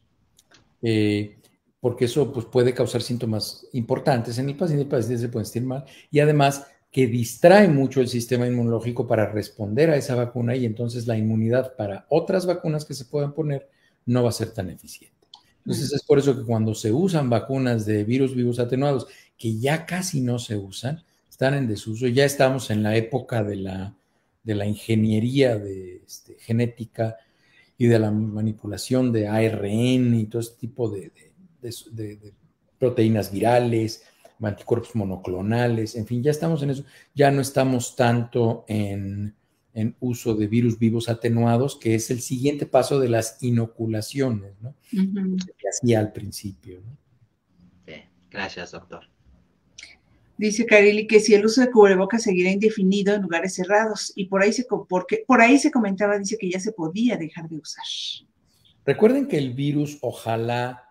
Eh, porque eso pues, puede causar síntomas importantes en el paciente, el paciente se puede sentir mal, y además que distrae mucho el sistema inmunológico para responder a esa vacuna, y entonces la inmunidad para otras vacunas que se puedan poner no va a ser tan eficiente. Entonces es por eso que cuando se usan vacunas de virus vivos atenuados, que ya casi no se usan, están en desuso, ya estamos en la época de la, de la ingeniería de, este, genética y de la manipulación de A R N y todo este tipo de, de De, de, de proteínas virales, anticuerpos monoclonales, en fin, ya estamos en eso, ya no estamos tanto en, en uso de virus vivos atenuados, que es el siguiente paso de las inoculaciones, ¿no? Uh-huh. Que hacía al principio, ¿no? Sí, gracias, doctor. Dice Kareli que si el uso de cubrebocas seguirá indefinido en lugares cerrados, y por ahí se, porque por ahí se comentaba, dice que ya se podía dejar de usar. Recuerden que el virus ojalá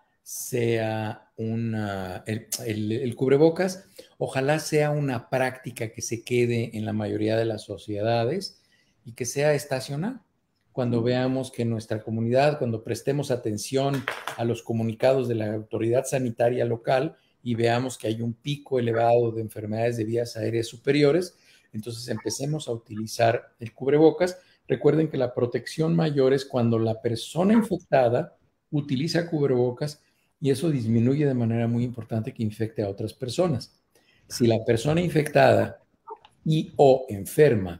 sea una, el, el, el cubrebocas, ojalá sea una práctica que se quede en la mayoría de las sociedades y que sea estacional. Cuando veamos que nuestra comunidad, cuando prestemos atención a los comunicados de la autoridad sanitaria local y veamos que hay un pico elevado de enfermedades de vías aéreas superiores, entonces empecemos a utilizar el cubrebocas. Recuerden que la protección mayor es cuando la persona infectada utiliza cubrebocas y eso disminuye de manera muy importante que infecte a otras personas. Si la persona infectada y o enferma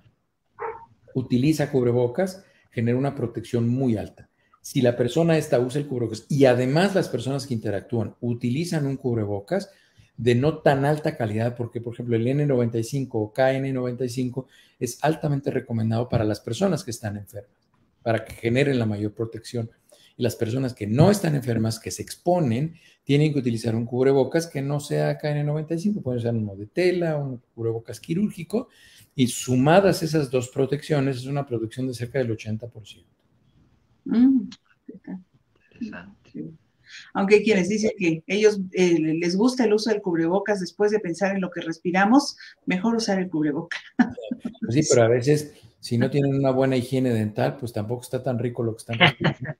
utiliza cubrebocas, genera una protección muy alta. Si la persona esta usa el cubrebocas y además las personas que interactúan utilizan un cubrebocas de no tan alta calidad, porque por ejemplo el N noventa y cinco o K N noventa y cinco es altamente recomendado para las personas que están enfermas, para que generen la mayor protección. Y las personas que no están enfermas, que se exponen, tienen que utilizar un cubrebocas que no sea K N noventa y cinco, puede ser uno de tela, un cubrebocas quirúrgico, y sumadas esas dos protecciones es una protección de cerca del ochenta por ciento. Mm, interesante. Aunque hay quienes dicen que ellos eh, les gusta el uso del cubrebocas después de pensar en lo que respiramos, mejor usar el cubrebocas. Pues sí, pero a veces si no tienen una buena higiene dental, pues tampoco está tan rico lo que están respirando.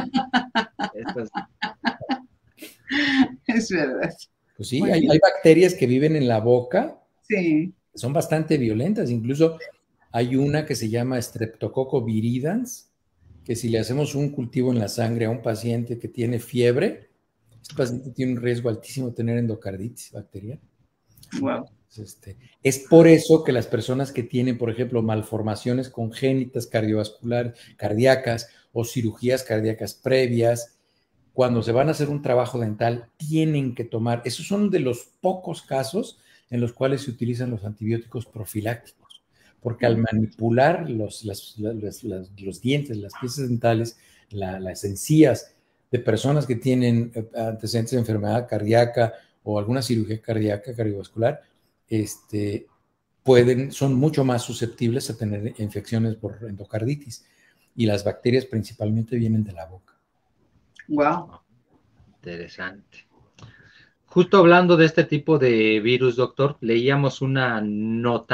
Es verdad. Pues sí, hay, hay bacterias que viven en la boca, sí. que son bastante violentas. Incluso hay una que se llama Streptococcus viridans, que si le hacemos un cultivo en la sangre a un paciente que tiene fiebre, este paciente tiene un riesgo altísimo de tener endocarditis bacteriana. Wow. Este, es por eso que las personas que tienen, por ejemplo, malformaciones congénitas cardiovasculares, cardíacas o cirugías cardíacas previas, cuando se van a hacer un trabajo dental, tienen que tomar, esos son de los pocos casos en los cuales se utilizan los antibióticos profilácticos, porque al manipular los, las, las, las, los dientes, las piezas dentales, la, las encías de personas que tienen antecedentes de enfermedad cardíaca o alguna cirugía cardíaca, cardiovascular, este, pueden, son mucho más susceptibles a tener infecciones por endocarditis, y las bacterias principalmente vienen de la boca. Wow. Interesante. Justo hablando de este tipo de virus, doctor, leíamos una nota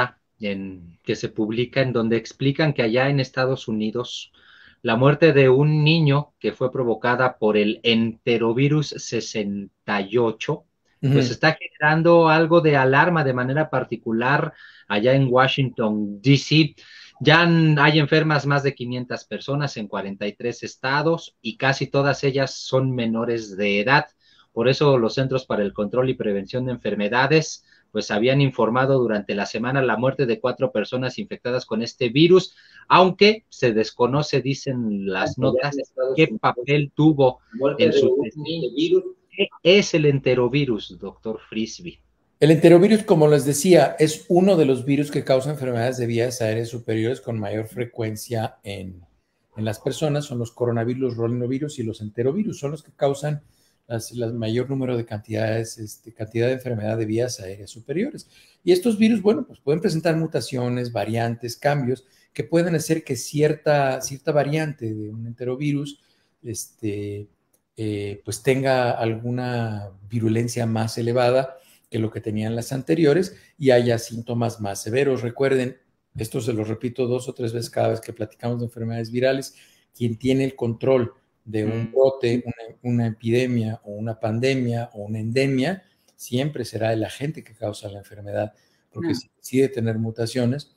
en, que se publica, en donde explican que allá en Estados Unidos la muerte de un niño que fue provocada por el enterovirus sesenta y ocho, pues Uh-huh. está generando algo de alarma de manera particular allá en Washington, D C. Ya hay enfermas más de quinientas personas en cuarenta y tres estados y casi todas ellas son menores de edad. Por eso los Centros para el Control y Prevención de Enfermedades pues habían informado durante la semana la muerte de cuatro personas infectadas con este virus, aunque se desconoce, dicen las notas, qué papel tuvo en su virus. ¿Qué es el enterovirus, doctor Frisby? El enterovirus, como les decía, es uno de los virus que causa enfermedades de vías aéreas superiores con mayor frecuencia en, en las personas. Son los coronavirus, los rinovirus y los enterovirus. Son los que causan el mayor número de cantidades, este, cantidad de enfermedad de vías aéreas superiores. Y estos virus, bueno, pues pueden presentar mutaciones, variantes, cambios que pueden hacer que cierta, cierta variante de un enterovirus este, eh, pues tenga alguna virulencia más elevada que lo que tenían las anteriores y haya síntomas más severos. Recuerden, esto se lo repito dos o tres veces cada vez que platicamos de enfermedades virales, quien tiene el control de un brote, una, una epidemia o una pandemia o una endemia, siempre será el agente que causa la enfermedad, porque no. si decide tener mutaciones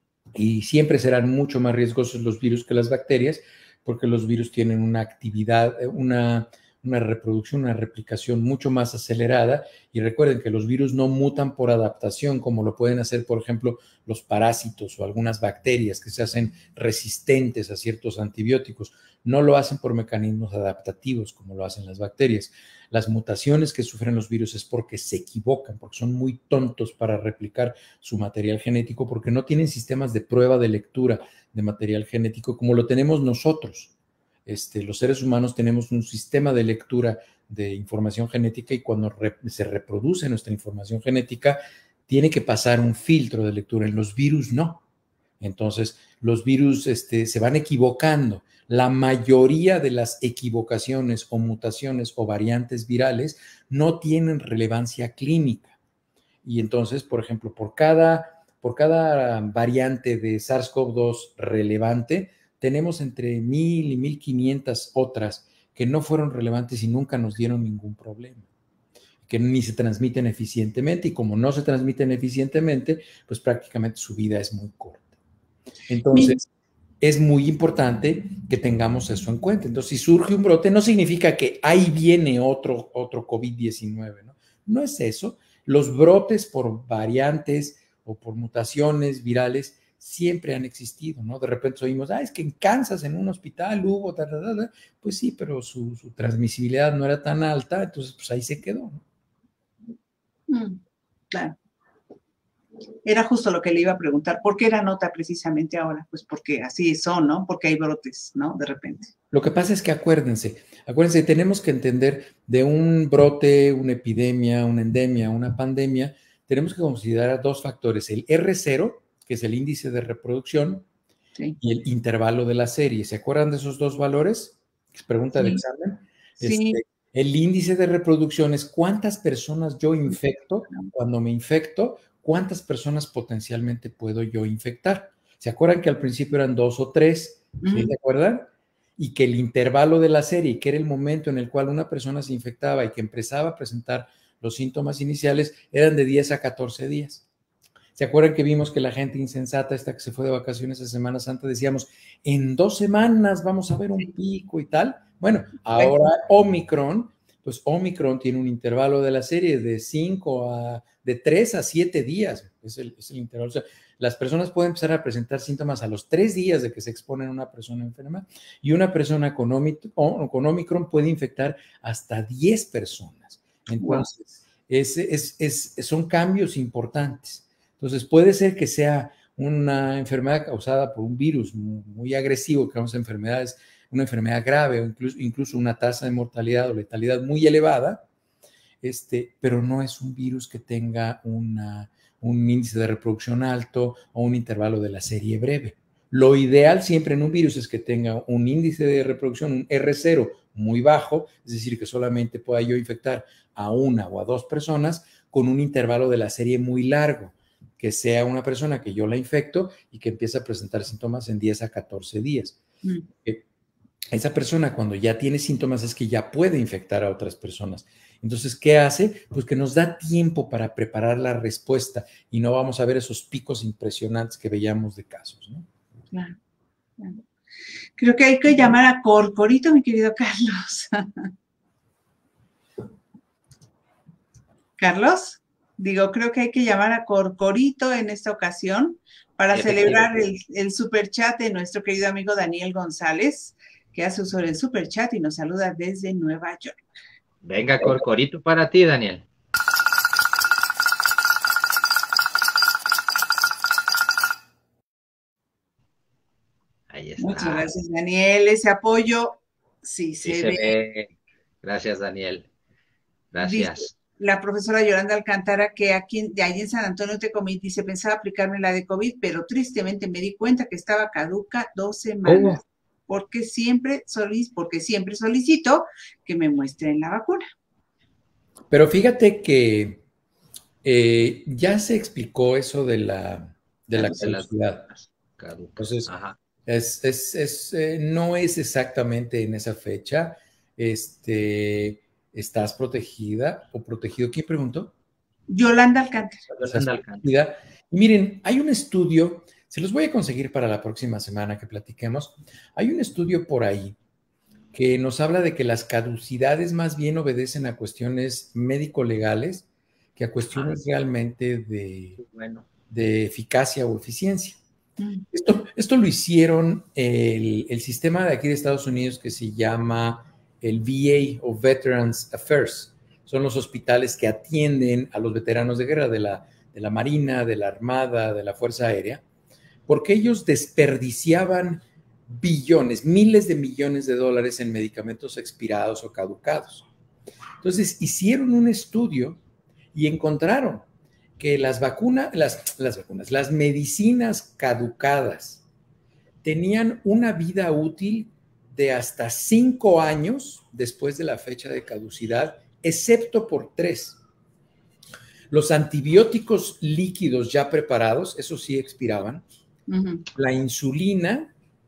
y siempre serán mucho más riesgosos los virus que las bacterias, porque los virus tienen una actividad, una... una reproducción, una replicación mucho más acelerada, y recuerden que los virus no mutan por adaptación como lo pueden hacer, por ejemplo, los parásitos o algunas bacterias que se hacen resistentes a ciertos antibióticos. No lo hacen por mecanismos adaptativos como lo hacen las bacterias. Las mutaciones que sufren los virus es porque se equivocan, porque son muy tontos para replicar su material genético, porque no tienen sistemas de prueba de lectura de material genético como lo tenemos nosotros. Este, los seres humanos tenemos un sistema de lectura de información genética y cuando re, se reproduce nuestra información genética tiene que pasar un filtro de lectura. En los virus no. Entonces, los virus este, se van equivocando. La mayoría de las equivocaciones o mutaciones o variantes virales no tienen relevancia clínica. Y entonces, por ejemplo, por cada, por cada variante de SARS-CoV dos relevante, tenemos entre mil y mil quinientas otras que no fueron relevantes y nunca nos dieron ningún problema, que ni se transmiten eficientemente, y como no se transmiten eficientemente, pues prácticamente su vida es muy corta. Entonces, es muy importante que tengamos eso en cuenta. Entonces, si surge un brote, no significa que ahí viene otro, otro COVID diecinueve, ¿no? No es eso. Los brotes por variantes o por mutaciones virales siempre han existido, ¿no? De repente oímos, ah, es que en Kansas, en un hospital hubo, ta, ta, ta, ta. Pues sí, pero su, su transmisibilidad no era tan alta, entonces pues ahí se quedó, ¿no? Mm, claro. Era justo lo que le iba a preguntar. ¿Por qué era nota precisamente ahora? Pues porque así son, ¿no? Porque hay brotes, ¿no? De repente. Lo que pasa es que acuérdense, acuérdense, tenemos que entender de un brote, una epidemia, una endemia, una pandemia, tenemos que considerar dos factores, el erre cero, que es el índice de reproducción, sí, y el intervalo de la serie. ¿Se acuerdan de esos dos valores? Es pregunta sí. de examen. Sí. Este, el índice de reproducción es cuántas personas yo infecto. Cuando me infecto, cuántas personas potencialmente puedo yo infectar. ¿Se acuerdan que al principio eran dos o tres? ¿Sí? ¿Se acuerdan? Y que el intervalo de la serie, que era el momento en el cual una persona se infectaba y que empezaba a presentar los síntomas iniciales, eran de diez a catorce días. ¿Se acuerdan que vimos que la gente insensata, esta que se fue de vacaciones a Semana Santa, decíamos, en dos semanas vamos a ver un pico y tal? Bueno, ahora Omicron, pues Omicron tiene un intervalo de la serie de cinco a, de tres a siete días, es el, es el intervalo. O sea, las personas pueden empezar a presentar síntomas a los tres días de que se exponen a una persona enferma, y una persona con Omicron, con Omicron puede infectar hasta diez personas. Entonces, wow. es, es, es, son cambios importantes. Entonces, puede ser que sea una enfermedad causada por un virus muy, muy agresivo, que causa enfermedades, una enfermedad grave o incluso, incluso una tasa de mortalidad o letalidad muy elevada, este, pero no es un virus que tenga una, un índice de reproducción alto o un intervalo de la serie breve. Lo ideal siempre en un virus es que tenga un índice de reproducción, un erre cero muy bajo, es decir, que solamente pueda yo infectar a una o a dos personas con un intervalo de la serie muy largo, que sea una persona que yo la infecto y que empieza a presentar síntomas en diez a catorce días. Mm. Eh, esa persona cuando ya tiene síntomas es que ya puede infectar a otras personas. Entonces, ¿qué hace? Pues que nos da tiempo para preparar la respuesta y no vamos a ver esos picos impresionantes que veíamos de casos, ¿no? Claro, claro. Creo que hay que llamar a Corcorito, mi querido Carlos. Carlos, digo, creo que hay que llamar a Corcorito en esta ocasión para celebrar el, el superchat de nuestro querido amigo Daniel González, que hace uso del superchat y nos saluda desde Nueva York. Venga, Corcorito para ti, Daniel. Ahí está. Muchas gracias, Daniel. Ese apoyo sí, sí se, se ve. ve. Gracias, Daniel. Gracias. Dice la profesora Yolanda Alcántara que aquí, de allí en San Antonio Tecomit, dice, pensaba aplicarme la de COVID, pero tristemente me di cuenta que estaba caduca dos semanas. Oh. Porque siempre, solic porque siempre solicito que me muestren la vacuna. Pero fíjate que eh, ya se explicó eso de la, de la caducidad. Entonces, Ajá. Es, es, es, eh, no es exactamente en esa fecha. Este, ¿estás protegida o protegido? ¿Quién preguntó? Yolanda Alcántara. Yolanda Alcántara. Miren, hay un estudio, se los voy a conseguir para la próxima semana que platiquemos. Hay un estudio por ahí que nos habla de que las caducidades más bien obedecen a cuestiones médico-legales que a cuestiones ah, realmente de, bueno. de eficacia o eficiencia. Mm. Esto, esto lo hicieron el, el sistema de aquí de Estados Unidos que se llama el V A o Veterans Affairs. Son los hospitales que atienden a los veteranos de guerra de la, de la Marina, de la Armada, de la Fuerza Aérea, porque ellos desperdiciaban billones, miles de millones de dólares en medicamentos expirados o caducados. Entonces, hicieron un estudio y encontraron que las vacunas, las, las vacunas, las medicinas caducadas tenían una vida útil de hasta cinco años después de la fecha de caducidad, excepto por tres. Los antibióticos líquidos ya preparados, eso sí expiraban. Uh-huh. La insulina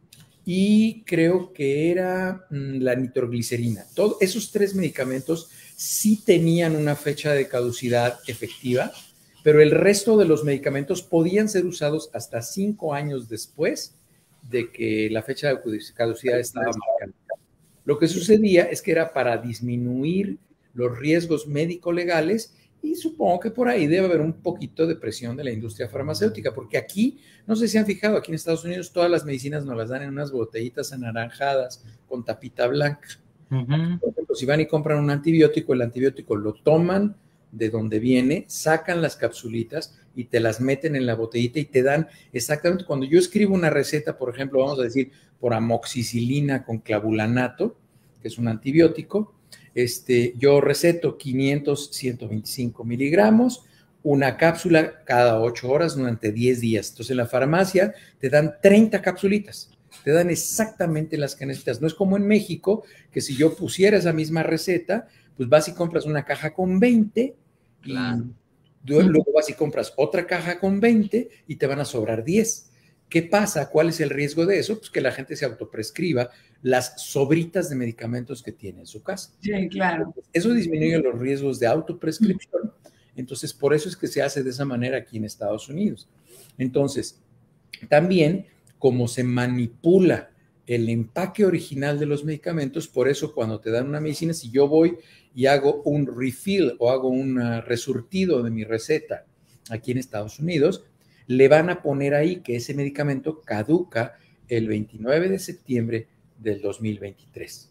y creo que era mmm, la nitroglicerina. Todos esos tres medicamentos sí tenían una fecha de caducidad efectiva, pero el resto de los medicamentos podían ser usados hasta cinco años después de que la fecha de caducidad estaba marcada. Lo que sucedía es que era para disminuir los riesgos médico-legales y supongo que por ahí debe haber un poquito de presión de la industria farmacéutica, porque aquí, no sé si han fijado, aquí en Estados Unidos todas las medicinas nos las dan en unas botellitas anaranjadas con tapita blanca. Uh-huh. Por ejemplo, si van y compran un antibiótico, el antibiótico lo toman de donde viene, sacan las capsulitas y te las meten en la botellita y te dan exactamente, cuando yo escribo una receta, por ejemplo, vamos a decir, por amoxicilina con clavulanato, que es un antibiótico, Este, yo receto quinientos, ciento veinticinco miligramos, una cápsula cada ocho horas durante diez días. Entonces, en la farmacia te dan treinta capsulitas, te dan exactamente las que necesitas. No es como en México, que si yo pusiera esa misma receta, pues vas y compras una caja con veinte, claro. Y luego vas y compras otra caja con veinte y te van a sobrar diez. ¿Qué pasa? ¿Cuál es el riesgo de eso? Pues que la gente se autoprescriba las sobritas de medicamentos que tiene en su casa. Sí, claro. Eso disminuye los riesgos de autoprescripción. Entonces, por eso es que se hace de esa manera aquí en Estados Unidos. Entonces, también, como se manipula el empaque original de los medicamentos, por eso cuando te dan una medicina, si yo voy y hago un refill o hago un resurtido de mi receta aquí en Estados Unidos, le van a poner ahí que ese medicamento caduca el veintinueve de septiembre del dos mil veintitrés.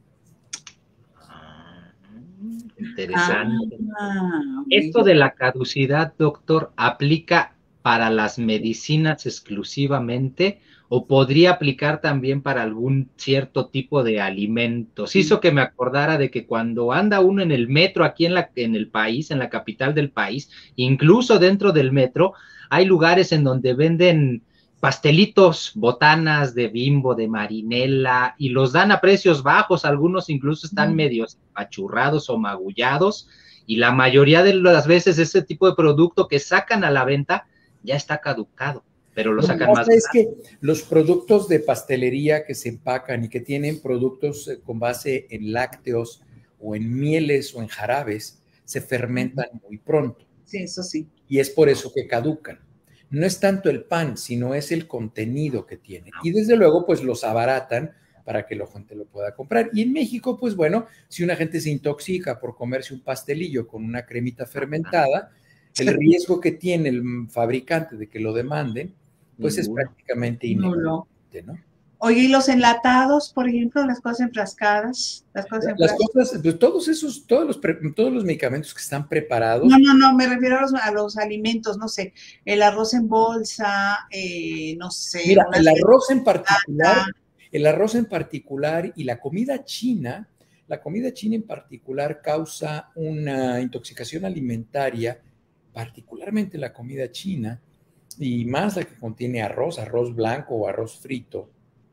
Ah, interesante. Ah, ¿esto de la caducidad, doctor, aplica para las medicinas exclusivamente o podría aplicar también para algún cierto tipo de alimentos? Hizo que me acordara de que cuando anda uno en el metro aquí en, la, en el país, en la capital del país, incluso dentro del metro, hay lugares en donde venden pastelitos, botanas de Bimbo, de Marinela, y los dan a precios bajos, algunos incluso están mm. medios apachurrados o magullados, y la mayoría de las veces ese tipo de producto que sacan a la venta ya está caducado, pero lo Lo que sacan más pasa es barato. que los productos de pastelería que se empacan y que tienen productos eh, con base en lácteos o en mieles o en jarabes, se fermentan muy pronto. Sí, eso sí. Y es por eso que caducan. No es tanto el pan, sino es el contenido que tiene. Y desde luego, pues los abaratan para que la gente lo pueda comprar. Y en México, pues bueno, si una gente se intoxica por comerse un pastelillo con una cremita fermentada, el riesgo que tiene el fabricante de que lo demanden, pues es Ninguno. prácticamente No, no. inexistente, ¿no? Oye, ¿y los enlatados, por ejemplo, las cosas enfrascadas, las cosas en Las plástico? cosas, pues todos esos, todos los, pre- todos los medicamentos que están preparados. No, no, no, me refiero a los, a los alimentos, no sé, el arroz en bolsa, eh, no sé, Mira, una el arroz en particular, lata. el arroz en particular y la comida china, la comida china en particular causa una intoxicación alimentaria, particularmente la comida china, y más la que contiene arroz, arroz blanco o arroz frito,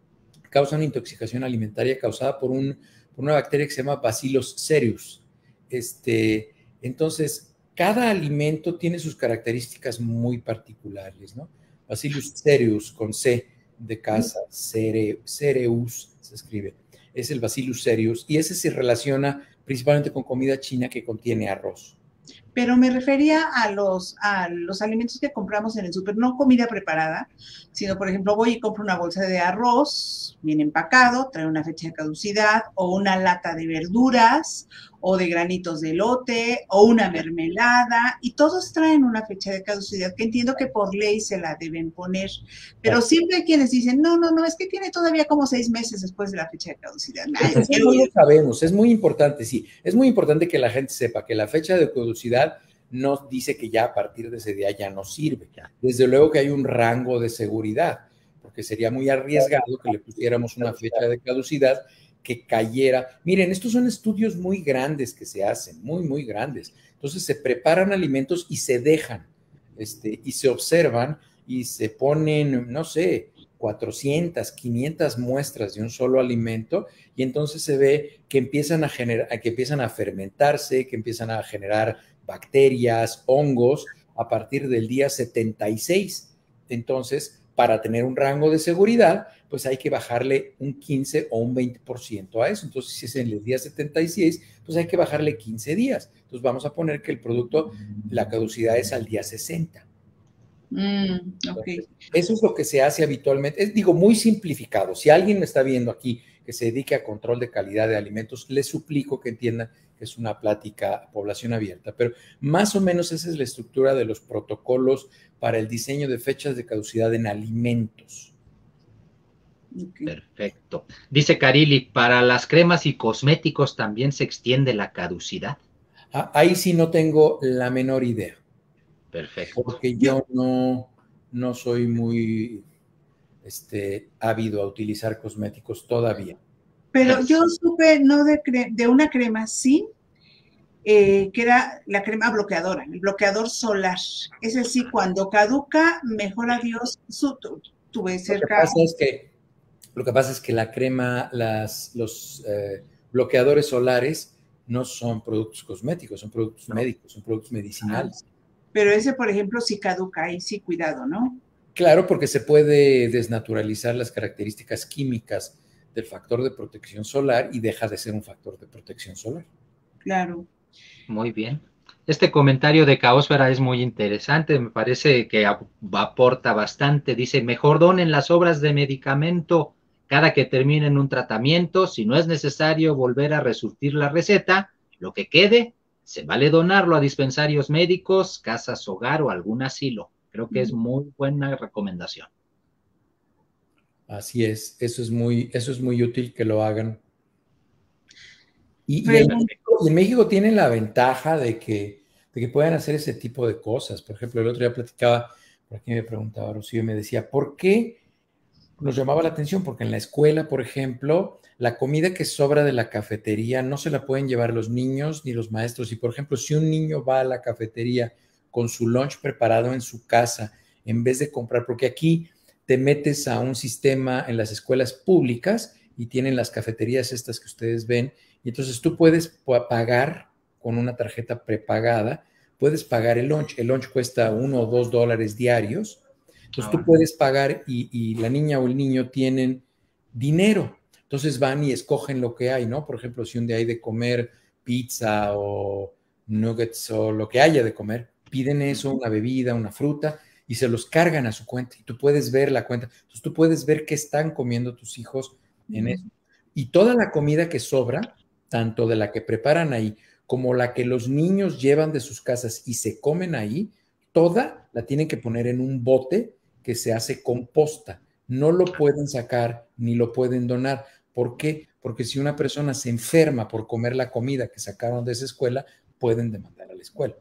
causa una intoxicación alimentaria causada por, un, por una bacteria que se llama Bacillus cereus. Este, entonces, cada alimento tiene sus características muy particulares, ¿no? Bacillus cereus con C de casa, cere, cereus se escribe, es el Bacillus cereus y ese se relaciona principalmente con comida china que contiene arroz. Pero me refería a los, a los alimentos que compramos en el súper, no comida preparada, sino, por ejemplo, voy y compro una bolsa de arroz, bien empacado, trae una fecha de caducidad, o una lata de verduras, o de granitos de elote, o una mermelada, y todos traen una fecha de caducidad, que entiendo que por ley se la deben poner, pero siempre hay quienes dicen, no, no, no, es que tiene todavía como seis meses después de la fecha de caducidad. Nadie Eso no lo sabemos, es muy importante, sí, es muy importante que la gente sepa que la fecha de caducidad no dice que ya a partir de ese día ya no sirve. Desde luego que hay un rango de seguridad, porque sería muy arriesgado que le pusiéramos una fecha de caducidad que cayera. Miren, estos son estudios muy grandes que se hacen, muy, muy grandes. Entonces se preparan alimentos y se dejan, este, y se observan y se ponen, no sé, cuatrocientas, quinientas muestras de un solo alimento y entonces se ve que empiezan a generar, que empiezan a fermentarse, que empiezan a generar bacterias, hongos a partir del día setenta y seis. Entonces, para tener un rango de seguridad, pues hay que bajarle un quince o un veinte por ciento a eso. Entonces, si es en el día setenta y seis, pues hay que bajarle quince días. Entonces, vamos a poner que el producto, la caducidad es al día sesenta. Mm, ok. Entonces, eso es lo que se hace habitualmente. Es, digo, muy simplificado. Si alguien me está viendo aquí que se dedique a control de calidad de alimentos, les suplico que entiendan que es una plática a población abierta, pero más o menos esa es la estructura de los protocolos para el diseño de fechas de caducidad en alimentos. Okay. Perfecto. Dice Carili, para las cremas y cosméticos también se extiende la caducidad. Ah, ahí sí no tengo la menor idea. Perfecto. Porque yo no, no soy muy este, ávido a utilizar cosméticos todavía. Pero yo supe, no de, cre de una crema, sí, eh, que era la crema bloqueadora, el bloqueador solar. Ese sí, cuando caduca, mejor adiós. Su, tu, tuve cerca. Lo que pasa es que, lo que, pasa es que la crema, las, los eh, bloqueadores solares no son productos cosméticos, son productos no. médicos, son productos medicinales. Ah, pero ese, por ejemplo, sí caduca, ahí sí, cuidado, ¿no? Claro, porque se puede desnaturalizar las características químicas del factor de protección solar y deja de ser un factor de protección solar. Claro. Muy bien. Este comentario de Caosfera es muy interesante, me parece que aporta bastante. Dice, mejor donen las obras de medicamento cada que terminen un tratamiento. Si no es necesario volver a resurtir la receta, lo que quede, se vale donarlo a dispensarios médicos, casas hogar o algún asilo. Creo que es muy buena recomendación. Así es, eso es muy, eso es muy útil que lo hagan. Y, y, en México, y en México tienen la ventaja de que, de que puedan hacer ese tipo de cosas. Por ejemplo, el otro día platicaba, por aquí me preguntaba Rocío y me decía, ¿por qué nos llamaba la atención? Porque en la escuela, por ejemplo, la comida que sobra de la cafetería no se la pueden llevar los niños ni los maestros. Y, por ejemplo, si un niño va a la cafetería con su lunch preparado en su casa, en vez de comprar, porque aquí te metes a un sistema en las escuelas públicas y tienen las cafeterías estas que ustedes ven, y entonces tú puedes pagar con una tarjeta prepagada, puedes pagar el lunch. El lunch cuesta uno o dos dólares diarios. Entonces Ah, tú bueno. puedes pagar y, y la niña o el niño tienen dinero. Entonces van y escogen lo que hay, ¿no? Por ejemplo, si un día hay de comer pizza o nuggets o lo que haya de comer, piden eso, una bebida, una fruta, y se los cargan a su cuenta. Y tú puedes ver la cuenta. Entonces tú puedes ver qué están comiendo tus hijos en eso. Y toda la comida que sobra, tanto de la que preparan ahí como la que los niños llevan de sus casas y se comen ahí, toda la tienen que poner en un bote que se hace composta. No lo pueden sacar ni lo pueden donar. ¿Por qué? Porque si una persona se enferma por comer la comida que sacaron de esa escuela, pueden demandar a la escuela.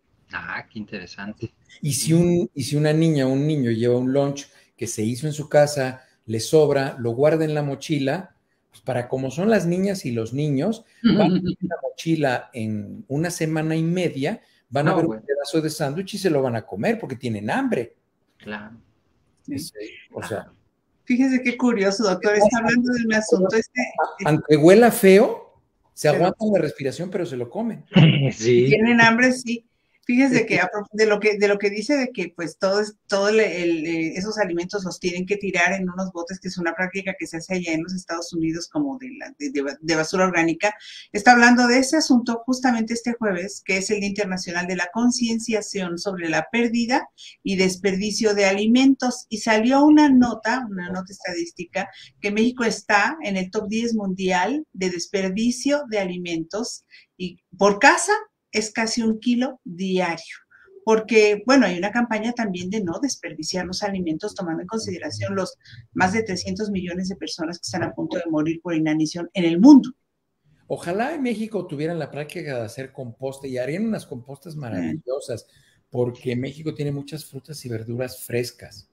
Ah, qué interesante. Y si, un, y si una niña o un niño lleva un lunch que se hizo en su casa, le sobra, lo guarda en la mochila, pues para como son las niñas y los niños, van a abrir la mochila en una semana y media, van a No, ver un bueno, pedazo de sándwich y se lo van a comer porque tienen hambre. claro. Sí. Es, o sea, Fíjese qué curioso, doctor. Está hablando de un asunto. Este, aunque huela feo, se pero aguantan la respiración, pero se lo comen. si Sí, tienen hambre, sí. Fíjese que a pro- de lo que de lo que dice de que pues todo es, todo el, el, eh, esos alimentos los tienen que tirar en unos botes, que es una práctica que se hace allá en los Estados Unidos como de, la, de, de, de basura orgánica. Está hablando de ese asunto justamente este jueves, que es el Día Internacional de la Concienciación sobre la pérdida y desperdicio de alimentos. Y salió una nota, una nota estadística, que México está en el top diez mundial de desperdicio de alimentos y por casa es casi un kilo diario. Porque, bueno, hay una campaña también de no desperdiciar los alimentos, tomando en consideración los más de trescientos millones de personas que están a punto de morir por inanición en el mundo. Ojalá en México tuvieran la práctica de hacer composta y harían unas compostas maravillosas, porque México tiene muchas frutas y verduras frescas.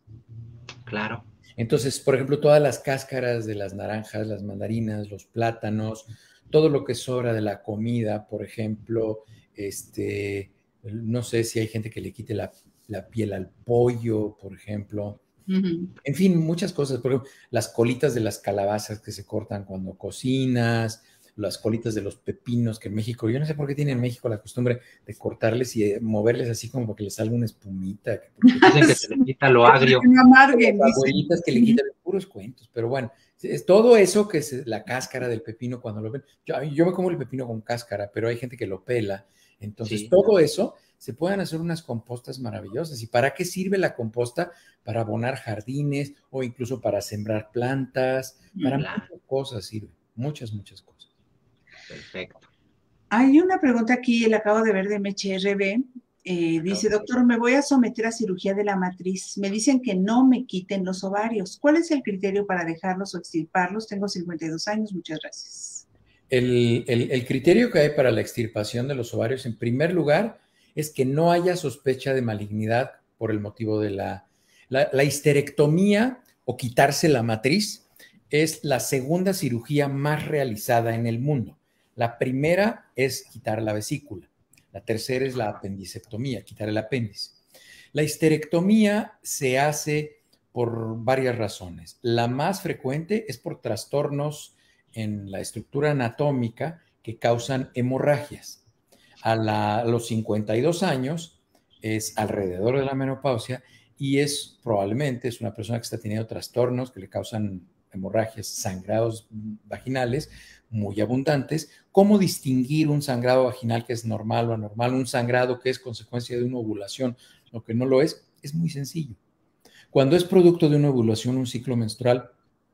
claro. Entonces, por ejemplo, todas las cáscaras de las naranjas, las mandarinas, los plátanos, todo lo que sobra de la comida, por ejemplo, este, no sé si hay gente que le quite la, la piel al pollo, por ejemplo. Uh-huh. En fin, muchas cosas. Por ejemplo, las colitas de las calabazas que se cortan cuando cocinas, las colitas de los pepinos que en México, yo no sé por qué tiene en México la costumbre de cortarles y de moverles así como para que les salga una espumita. Que Dicen que se le quita lo agrio. Que no amarguen, las dicen. abuelitas que le quitan puros cuentos, pero bueno, es todo eso que es la cáscara del pepino cuando lo ven. Yo, yo me como el pepino con cáscara, pero hay gente que lo pela. Entonces, Sí. todo eso se pueden hacer unas compostas maravillosas. ¿Y para qué sirve la composta? Para abonar jardines o incluso para sembrar plantas, para Claro. muchas cosas sirve, muchas, muchas cosas. Perfecto. Hay una pregunta aquí, la acabo de ver de Meche R B. Eh, dice, doctor, me voy a someter a cirugía de la matriz. Me dicen que no me quiten los ovarios. ¿Cuál es el criterio para dejarlos o extirparlos? Tengo cincuenta y dos años. Muchas gracias. El, el, el criterio que hay para la extirpación de los ovarios, en primer lugar, es que no haya sospecha de malignidad por el motivo de la, la, la histerectomía o quitarse la matriz. Es la segunda cirugía más realizada en el mundo. La primera es quitar la vesícula. La tercera es la apendicectomía, quitar el apéndice. La histerectomía se hace por varias razones. La más frecuente es por trastornos en la estructura anatómica que causan hemorragias. A, la, a los cincuenta y dos años es alrededor de la menopausia y es probablemente es una persona que está teniendo trastornos que le causan hemorragias, sangrados vaginales muy abundantes. ¿Cómo distinguir un sangrado vaginal que es normal o anormal, un sangrado que es consecuencia de una ovulación o que no lo es? Es muy sencillo. Cuando es producto de una ovulación, un ciclo menstrual,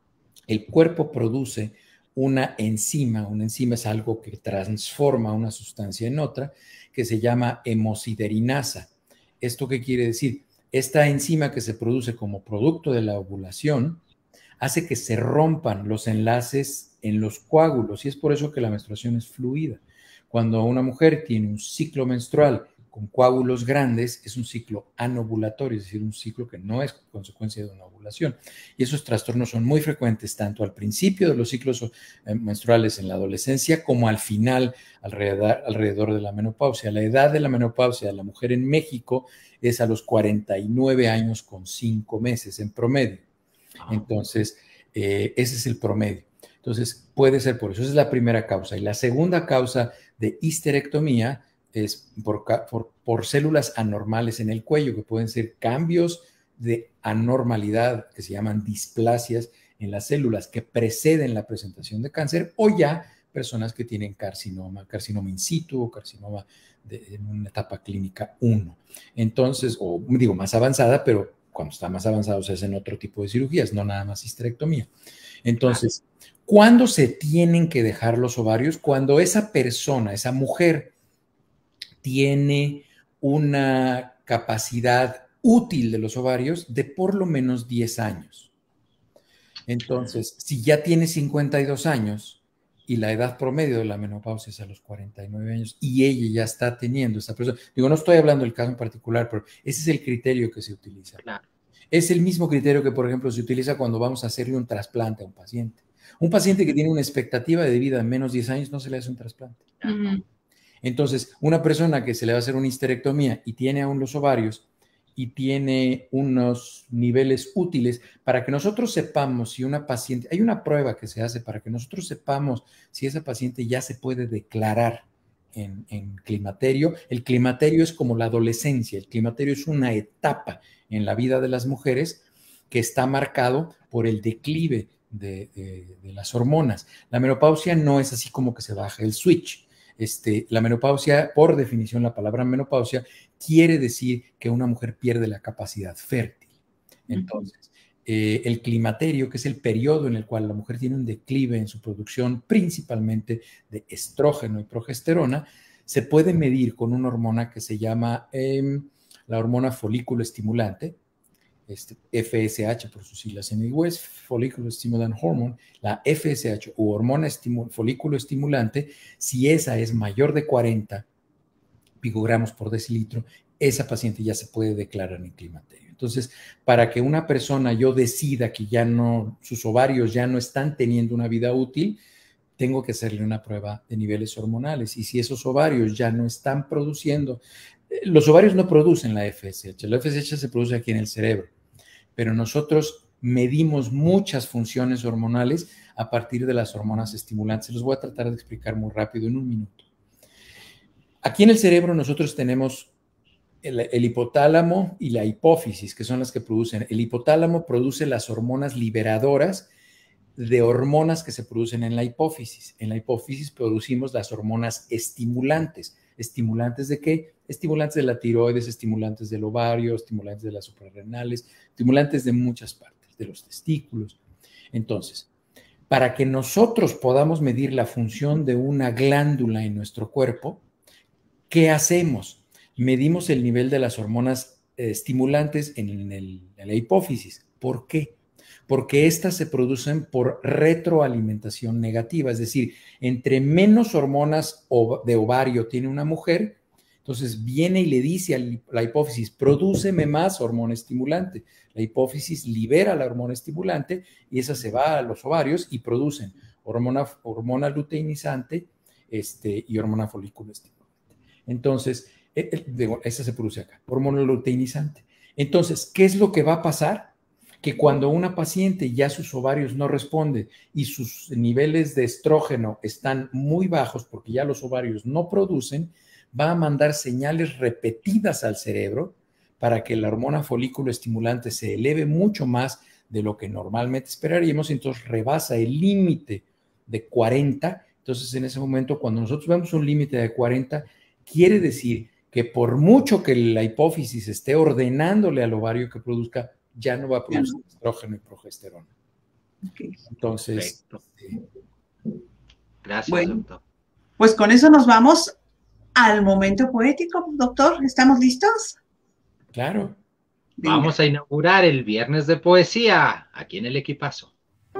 el cuerpo produce una enzima. Una enzima es algo que transforma una sustancia en otra, que se llama hemosiderinasa. ¿Esto qué quiere decir? Esta enzima que se produce como producto de la ovulación hace que se rompan los enlaces en los coágulos y es por eso que la menstruación es fluida. Cuando una mujer tiene un ciclo menstrual con coágulos grandes, es un ciclo anovulatorio, es decir, un ciclo que no es consecuencia de una ovulación. Y esos trastornos son muy frecuentes tanto al principio de los ciclos menstruales en la adolescencia como al final, alrededor, alrededor de la menopausia. La edad de la menopausia de la mujer en México es a los cuarenta y nueve años con cinco meses en promedio. Entonces, eh, ese es el promedio. Entonces, puede ser por eso. Esa es la primera causa. Y la segunda causa de histerectomía es por, por, por células anormales en el cuello, que pueden ser cambios de anormalidad que se llaman displasias en las células que preceden la presentación de cáncer, o ya personas que tienen carcinoma, carcinoma in situ o carcinoma de, en una etapa clínica uno. Entonces, o digo más avanzada, pero cuando está más avanzado se hacen otro tipo de cirugías, no nada más histerectomía. Entonces, ¿cuándo se tienen que dejar los ovarios? Cuando esa persona, esa mujer, tiene una capacidad útil de los ovarios de por lo menos diez años. Entonces, si ya tiene cincuenta y dos años y la edad promedio de la menopausia es a los cuarenta y nueve años y ella ya está teniendo esta persona, digo, no estoy hablando del caso en particular, pero ese es el criterio que se utiliza. Claro. Es el mismo criterio que, por ejemplo, se utiliza cuando vamos a hacerle un trasplante a un paciente. Un paciente que tiene una expectativa de vida de menos diez años no se le hace un trasplante. Uh-huh. Entonces, una persona que se le va a hacer una histerectomía y tiene aún los ovarios y tiene unos niveles útiles para que nosotros sepamos si una paciente, hay una prueba que se hace para que nosotros sepamos si esa paciente ya se puede declarar en, en climaterio. El climaterio es como la adolescencia, el climaterio es una etapa en la vida de las mujeres que está marcado por el declive de, de, de las hormonas. La menopausia no es así como que se baja el switch. Este, la menopausia, por definición, la palabra menopausia quiere decir que una mujer pierde la capacidad fértil. Entonces, eh, el climaterio, que es el periodo en el cual la mujer tiene un declive en su producción, principalmente de estrógeno y progesterona, se puede medir con una hormona que se llama eh, la hormona folículo estimulante, este, F S H por sus siglas en inglés, Follicular Stimulant Hormone, la F S H o hormona estimu- folículo estimulante, si esa es mayor de cuarenta picogramos por decilitro, esa paciente ya se puede declarar en climaterio. Entonces, para que una persona yo decida que ya no, sus ovarios ya no están teniendo una vida útil, tengo que hacerle una prueba de niveles hormonales. Y si esos ovarios ya no están produciendo, los ovarios no producen la F S H, la F S H se produce aquí en el cerebro, pero nosotros medimos muchas funciones hormonales a partir de las hormonas estimulantes. Se los voy a tratar de explicar muy rápido en un minuto. Aquí en el cerebro nosotros tenemos el, el hipotálamo y la hipófisis, que son las que producen. El hipotálamo produce las hormonas liberadoras de hormonas que se producen en la hipófisis. En la hipófisis producimos las hormonas estimulantes. ¿Estimulantes de qué? Estimulantes de la tiroides, estimulantes del ovario, estimulantes de las suprarrenales, estimulantes de muchas partes, de los testículos. Entonces, para que nosotros podamos medir la función de una glándula en nuestro cuerpo, ¿qué hacemos? Medimos el nivel de las hormonas eh, estimulantes en, el, en la hipófisis. ¿Por qué? Porque estas se producen por retroalimentación negativa, es decir, entre menos hormonas de ovario tiene una mujer, entonces viene y le dice a la hipófisis, prodúceme más hormona estimulante. La hipófisis libera la hormona estimulante y esa se va a los ovarios y producen hormona, hormona luteinizante este, y hormona folículo estimulante. Entonces, esa se produce acá, hormona luteinizante. Entonces, ¿qué es lo que va a pasar? Que cuando una paciente ya sus ovarios no responden y sus niveles de estrógeno están muy bajos porque ya los ovarios no producen, va a mandar señales repetidas al cerebro para que la hormona folículo estimulante se eleve mucho más de lo que normalmente esperaríamos, entonces rebasa el límite de cuarenta. Entonces, en ese momento, cuando nosotros vemos un límite de cuarenta, quiere decir que por mucho que la hipófisis esté ordenándole al ovario que produzca, ya no va a producir no. estrógeno y progesterona. Okay. Entonces, eh, gracias, bueno, doctor. Pues con eso nos vamos al momento poético, doctor. ¿Estamos listos? Claro. Venga. Vamos a inaugurar el viernes de poesía aquí en el Equipazo.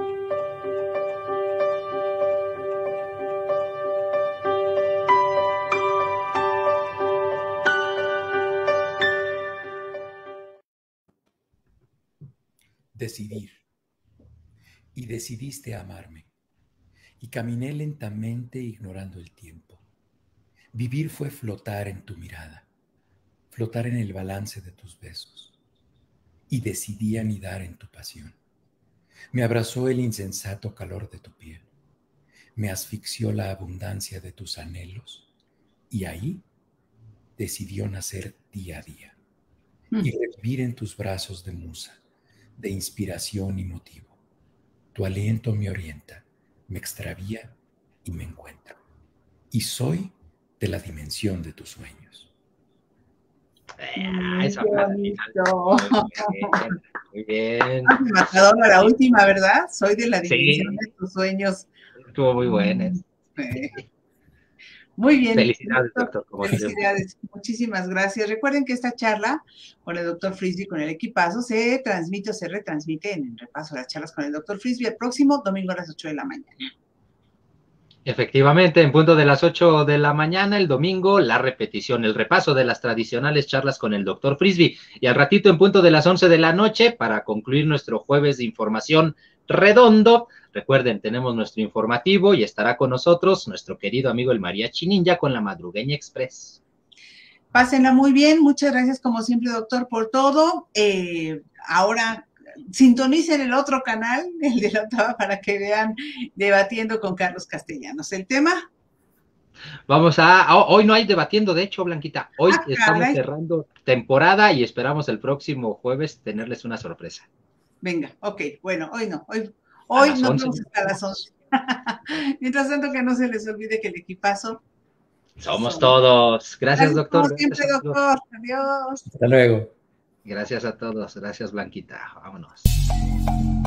Decidir. Y decidiste amarme. Y caminé lentamente ignorando el tiempo. Vivir fue flotar en tu mirada, flotar en el balance de tus besos. Y decidí anidar en tu pasión. Me abrazó el insensato calor de tu piel. Me asfixió la abundancia de tus anhelos. Y ahí decidió nacer día a día Mm. y revivir en tus brazos de musa, de inspiración y motivo. Tu aliento me orienta, me extravía y me encuentro. Y soy de la dimensión de tus sueños. Ah, esa Qué frase bonito. final. Muy bien, muy bien. Ah, matadora la última, ¿verdad? Soy de la dimensión Sí, de tus sueños. estuvo muy buena. Sí. Muy bien. Felicidades, Doctor, doctor, como siempre. felicidades. Muchísimas gracias. Recuerden que esta charla con el doctor Frisby, con el equipazo, se transmite o se retransmite en el repaso de las charlas con el doctor Frisby el próximo domingo a las ocho de la mañana. Efectivamente, en punto de las ocho de la mañana, el domingo, la repetición, el repaso de las tradicionales charlas con el doctor Frisby. Y al ratito, en punto de las once de la noche, para concluir nuestro jueves de información redondo, recuerden, tenemos nuestro informativo y estará con nosotros nuestro querido amigo el Mariachi Ninja con la Madrugueña Express. Pásenla muy bien. Muchas gracias, como siempre, doctor, por todo. Eh, ahora sintonicen el otro canal, el de la octava, para que vean Debatiendo con Carlos Castellanos. ¿El tema? Vamos a, oh, hoy no hay debatiendo, de hecho, Blanquita, hoy Ah, estamos caray. cerrando temporada y esperamos el próximo jueves tenerles una sorpresa. Venga, ok, bueno, hoy no, hoy, A hoy las nos once. vamos hasta las once. Mientras tanto, que no se les olvide que el equipazo Somos somos. todos. Gracias, Gracias, doctor. como siempre, Gracias a todos. doctor. Adiós. Hasta luego. Gracias a todos. Gracias, Blanquita. Vámonos.